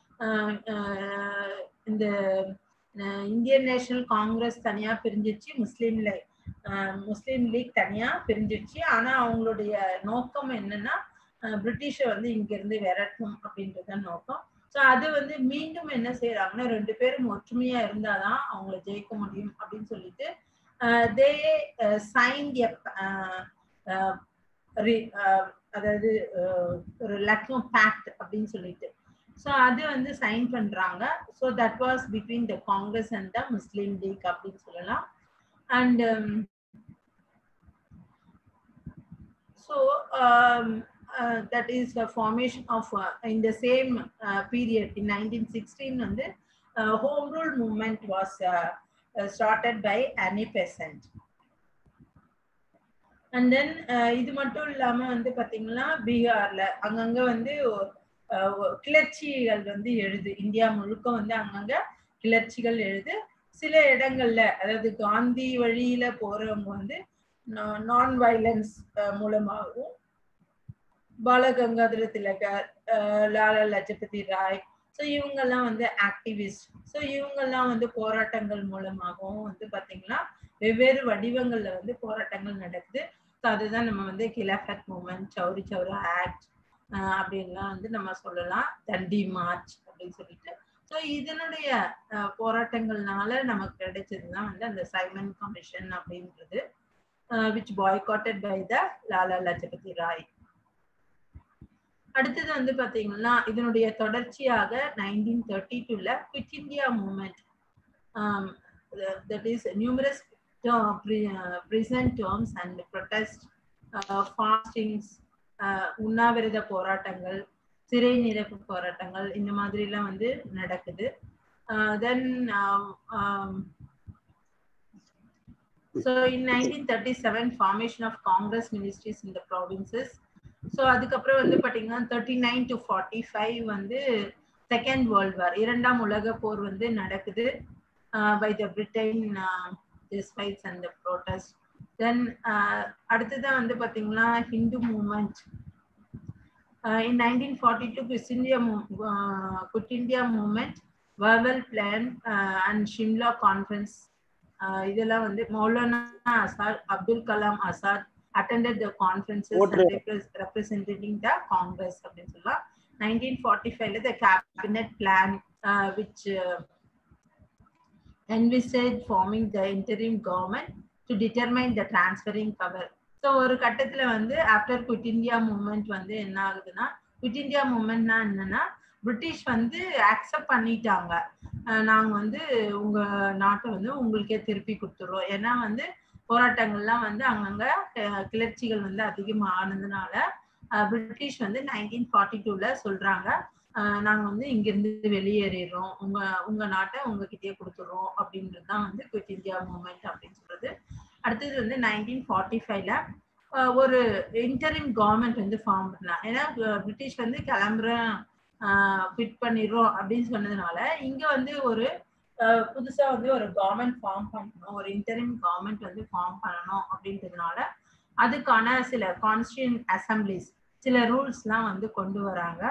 இந்த இந்தியன் நேஷனல் காங்கிரஸ் தனியா பிரிஞ்சிச்சு, முஸ்லீம் லீக் தனியா பிரிஞ்சிச்சு. ஆனா அவங்களுடைய நோக்கம் என்னன்னா பிரிட்டிஷை வந்து இங்க இருந்து விரட்டணும் அப்படின்றத நோக்கம். ஸோ அது வந்து மீண்டும் என்ன செய்யறாங்கன்னா 2 பேரும் ஒற்றுமையா இருந்தாதான் அவங்கள ஜெயிக்க முடியும் அப்படின்னு சொல்லிட்டு தே சைன் அதாவது ஒரு லக்னோ பேக்ட் அப்படின்னு சொல்லிட்டு. ஸோ அது வந்து சைன் பண்றாங்க. So that was between the Congress and the Muslim League அப்படின்னு சொல்லலாம். And so that is a formation of in the same period in 1916 வந்து home rule movement was started by Annie Besant. And then இது மட்டும் இல்லாம வந்து பாத்தீங்கன்னா பீகார்ல அங்கங்க வந்து கிளர்ச்சிகள் வந்து எழுது. இந்தியா முழுக்க வந்து அங்கங்க கிளர்ச்சிகள் எழுது. சில இடங்கள்ல அதாவது காந்தி வழியில போறவங்க வந்து நான் வயலன்ஸ் மூலமாகவும், பாலகங்காதர திலகர், லாலா லஜபதி ராய், ஸோ இவங்கெல்லாம் வந்து ஆக்டிவிஸ்ட். ஸோ இவங்கெல்லாம் வந்து போராட்டங்கள் மூலமாகவும் வந்து பார்த்தீங்கன்னா வெவ்வேறு வடிவங்கள்ல வந்து போராட்டங்கள் நடக்குது. ஸோ அதுதான் நம்ம வந்து கிலாஃபத் மூமெண்ட், சௌரி சௌரா ஆக்ட் அப்படின்லாம் வந்து நம்ம சொல்லலாம், தண்டி மார்ச் அப்படின்னு சொல்லிட்டு. ஸோ இதனுடைய போராட்டங்கள்னால நமக்கு கிடைச்சதுதான் வந்து அந்த சைமன் கமிஷன் அப்படின்றது, which boycotted by the Lala Lajpat Rai. அடுத்தது வந்து பாத்தீங்கன்னா இதனுடைய தொடர்ச்சியாக 1932ல quit India movement, that is numerous prison terms and protest, fastings, உண்ணாவிரத போராட்டங்கள், சிறை நிரப்பு போராட்டங்கள், இந்த மாதிரி எல்லாம் வந்து நடக்குது. Then so in 1937 formation of Congress ministries in the provinces. So அதுக்கப்புறம் வந்து பார்த்தீங்கன்னா 39 to 45 வந்து செகண்ட் வேர்ல்ட் வார், 2ஆம் உலக போர் வந்து நடக்குது by the Britain despites and the protest. Then அடுத்ததான் வந்து பார்த்தீங்கன்னா Hindu movement. In 1942 quit India movement, Wavell plan and Shimla conference, இதெல்லாம் வந்து Maulana Azad, Abdul Kalam Azad attended the conferences and representing the Congress அப்படின்னு சொல்லலாம். 1945 the cabinet plan which envisaged forming the interim government to determine the transferring power. So ஒரு கட்டத்துல வந்து after quit India movement வந்து என்ன ஆகுதுன்னா, குவிட் இந்தியா மூவ்மெண்ட்னா என்னன்னா பிரிட்டிஷ் வந்து அக்செப்ட் பண்ணிட்டாங்க, நாங்க வந்து உங்க நாட்டை வந்து உங்களுக்கே திருப்பி கொடுத்துருவோம். ஏன்னா வந்து போராட்டங்கள்லாம் வந்து அங்கங்க கிளர்ச்சிகள் வந்து அதிகமானதுனால பிரிட்டிஷ் வந்து 1942ல சொல்றாங்க, நாங்க வந்து இங்கிருந்து வெளியேறிடுறோம், உங்க நாட்டை உங்ககிட்டயே கொடுத்துடுறோம் அப்படின்றதுதான் வந்து குவிட் இந்தியா மூவ்மெண்ட் அப்படின்னு சொல்றது. அடுத்தது வந்து 1945ல ஒரு இன்டரிம் கவர்மெண்ட் வந்து ஃபார்ம் பண்ணலாம். ஏன்னா பிரிட்டிஷ் வந்து கிளம்புறோம், குவிட் பண்ணிடுறோம் அப்படின்னு சொன்னதுனால இங்க வந்து ஒரு புதுசா வந்து ஒரு கவர்மெண்ட் ஃபார்ம் பண்ணணும், ஒரு இன்டரிம் கவர்மெண்ட் வந்து ஃபார்ம் பண்ணணும் அப்படின்றதுனால அதுக்கான சில கான்ஸ்டியூண்ட் அசம்பிளிஸ், சில ரூல்ஸ்லாம் வந்து கொண்டு வராங்க.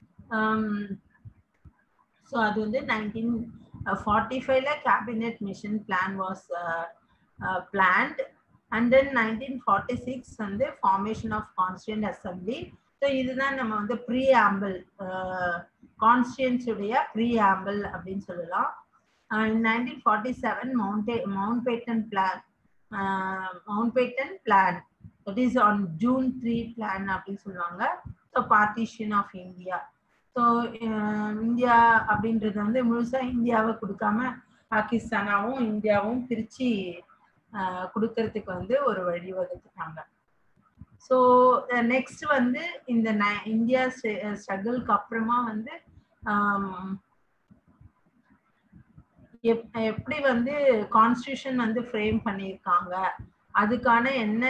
ஸோ அது வந்து 1945ல cabinet mission plan was planned. And then 1946 வந்து formation of constituent assembly. So இதுதான் நம்ம வந்து ப்ரீஆம்பிள், கான்ஸ்டியூன்ஸுடைய ப்ரீஆம்பிள் அப்படின்னு சொல்லலாம். In 1947 Mountbatten plan, that is on June 3 plan அப்படின்னு சொல்லுவாங்க. So partition of India. So India அப்படின்றது வந்து முழுசா இந்தியாவை கொடுக்காம பாகிஸ்தானாவும் இந்தியாவும் பிரிச்சு கொடுக்கறதுக்கு வந்து ஒரு வழி வகுத்துட்டாங்க. ஸோ நெக்ஸ்ட் வந்து இந்த இந்தியா ஸ்ட்ரகிள்க்கு அப்புறமா வந்து எப்படி வந்து கான்ஸ்டியூஷன் வந்து ஃப்ரேம் பண்ணியிருக்காங்க, அதுக்கான என்ன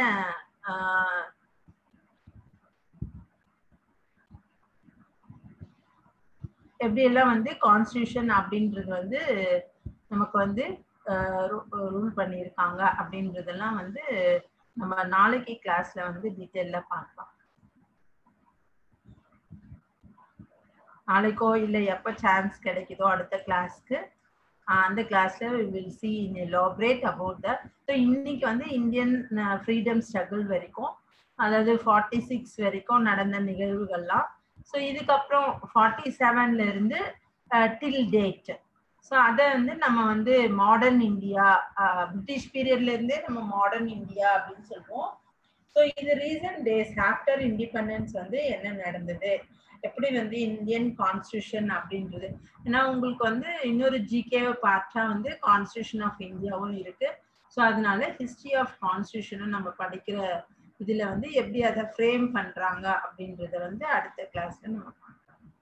எப்படி எல்லாம் வந்து கான்ஸ்டியூஷன் அப்படின்றது வந்து நமக்கு வந்து ரூல் பண்ணியிருக்காங்க அப்படின்றதெல்லாம் வந்து நம்ம நாளைக்கு கிளாஸ்ல வந்து டீட்டெயில்ல பார்க்கலாம். நாளைக்கோ இல்லை எப்போ சான்ஸ் கிடைக்குதோ அடுத்த கிளாஸ்க்கு அந்த கிளாஸ்ல we will see in elaborate about that. So இன்னைக்கு வந்து இந்தியன் ஃப்ரீடம் ஸ்ட்ரகிள் வரைக்கும், அதாவது 46 வரைக்கும் நடந்த நிகழ்வுகள்லாம். ஸோ இதுக்கப்புறம் 47ல இருந்து டில் டேட். ஸோ அதை வந்து நம்ம வந்து மாடர்ன் இந்தியா, பிரிட்டிஷ் பீரியட்ல இருந்தே நம்ம மாடர்ன் இந்தியா அப்படின்னு சொல்லுவோம். ஸோ இது ரீசன்ட் டேஸ் ஆஃப்டர் இண்டிபெண்டன்ஸ் வந்து என்ன நடந்தது, எப்படி வந்து இந்தியன் கான்ஸ்டியூஷன் அப்படின்றது. ஏன்னா உங்களுக்கு வந்து இன்னொரு ஜிகேவை பார்த்தா வந்து கான்ஸ்டியூஷன் ஆஃப் இந்தியாவும் இருக்கு. ஸோ அதனால ஹிஸ்டரி ஆஃப் கான்ஸ்டியூஷனும் நம்ம படிக்கிற இதுல வந்து எப்படி அதை ஃப்ரேம் பண்றாங்க அப்படின்றத வந்து அடுத்த கிளாஸ்ல நம்ம பார்க்கலாம்.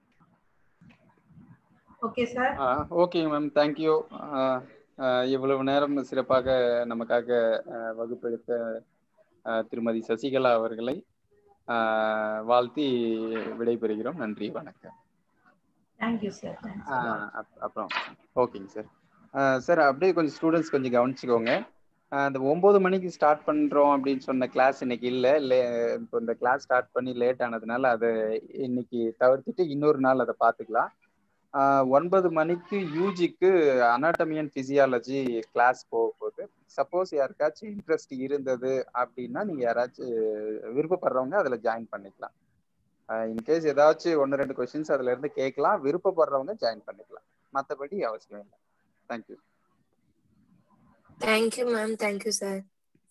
Okay sir. Okay ma'am, thank you. இவ்வளவு நேரம் சிறப்பாக நமக்காக வகுப்பெடுத்த திருமதி சசிகலா அவர்களை வாழ்த்தி விடைபெறுகிறோம். நன்றி, வணக்கம். Thank you sir. அப்புறம் ஓகேங்க சார். சார் அப்படியே கொஞ்சம் ஸ்டூடெண்ட்ஸ் கொஞ்சம் கவனிச்சுக்கோங்க. அந்த 9 மணிக்கு ஸ்டார்ட் பண்ணுறோம் அப்படின்னு சொன்ன கிளாஸ் இன்னைக்கு இல்லை. இப்போ இந்த கிளாஸ் ஸ்டார்ட் பண்ணி லேட் ஆனதுனால அதை இன்னைக்கு தவிர்த்துட்டு இன்னொரு நாள் அதை பார்த்துக்கலாம். 9 மணிக்கு யூஜிக்கு அனாட்டமி அண்ட் பிசியாலஜி கிளாஸ் போக போகுது. சப்போஸ் யாருக்காச்சும் இன்ட்ரெஸ்ட் இருந்தது அப்படின்னா நீங்கள் யாராச்சும் விருப்பப்படுறவங்க அதில் ஜாயின் பண்ணிக்கலாம். இன்கேஸ் ஏதாச்சும் 1-2 கொஸ்டின்ஸ் அதுல இருந்து கேட்கலாம், விருப்பப்படுறவங்க ஜாயின் பண்ணிக்கலாம், மற்றபடி அவசியம் இல்லை. Thank you. Thank you ma'am. Thank you sir.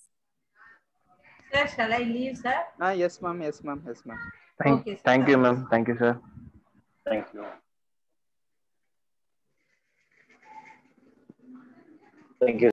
Sir shall I leave sir? Yes ma'am. Okay sir. Thank you ma'am. Thank you sir. Thank you. Thank you.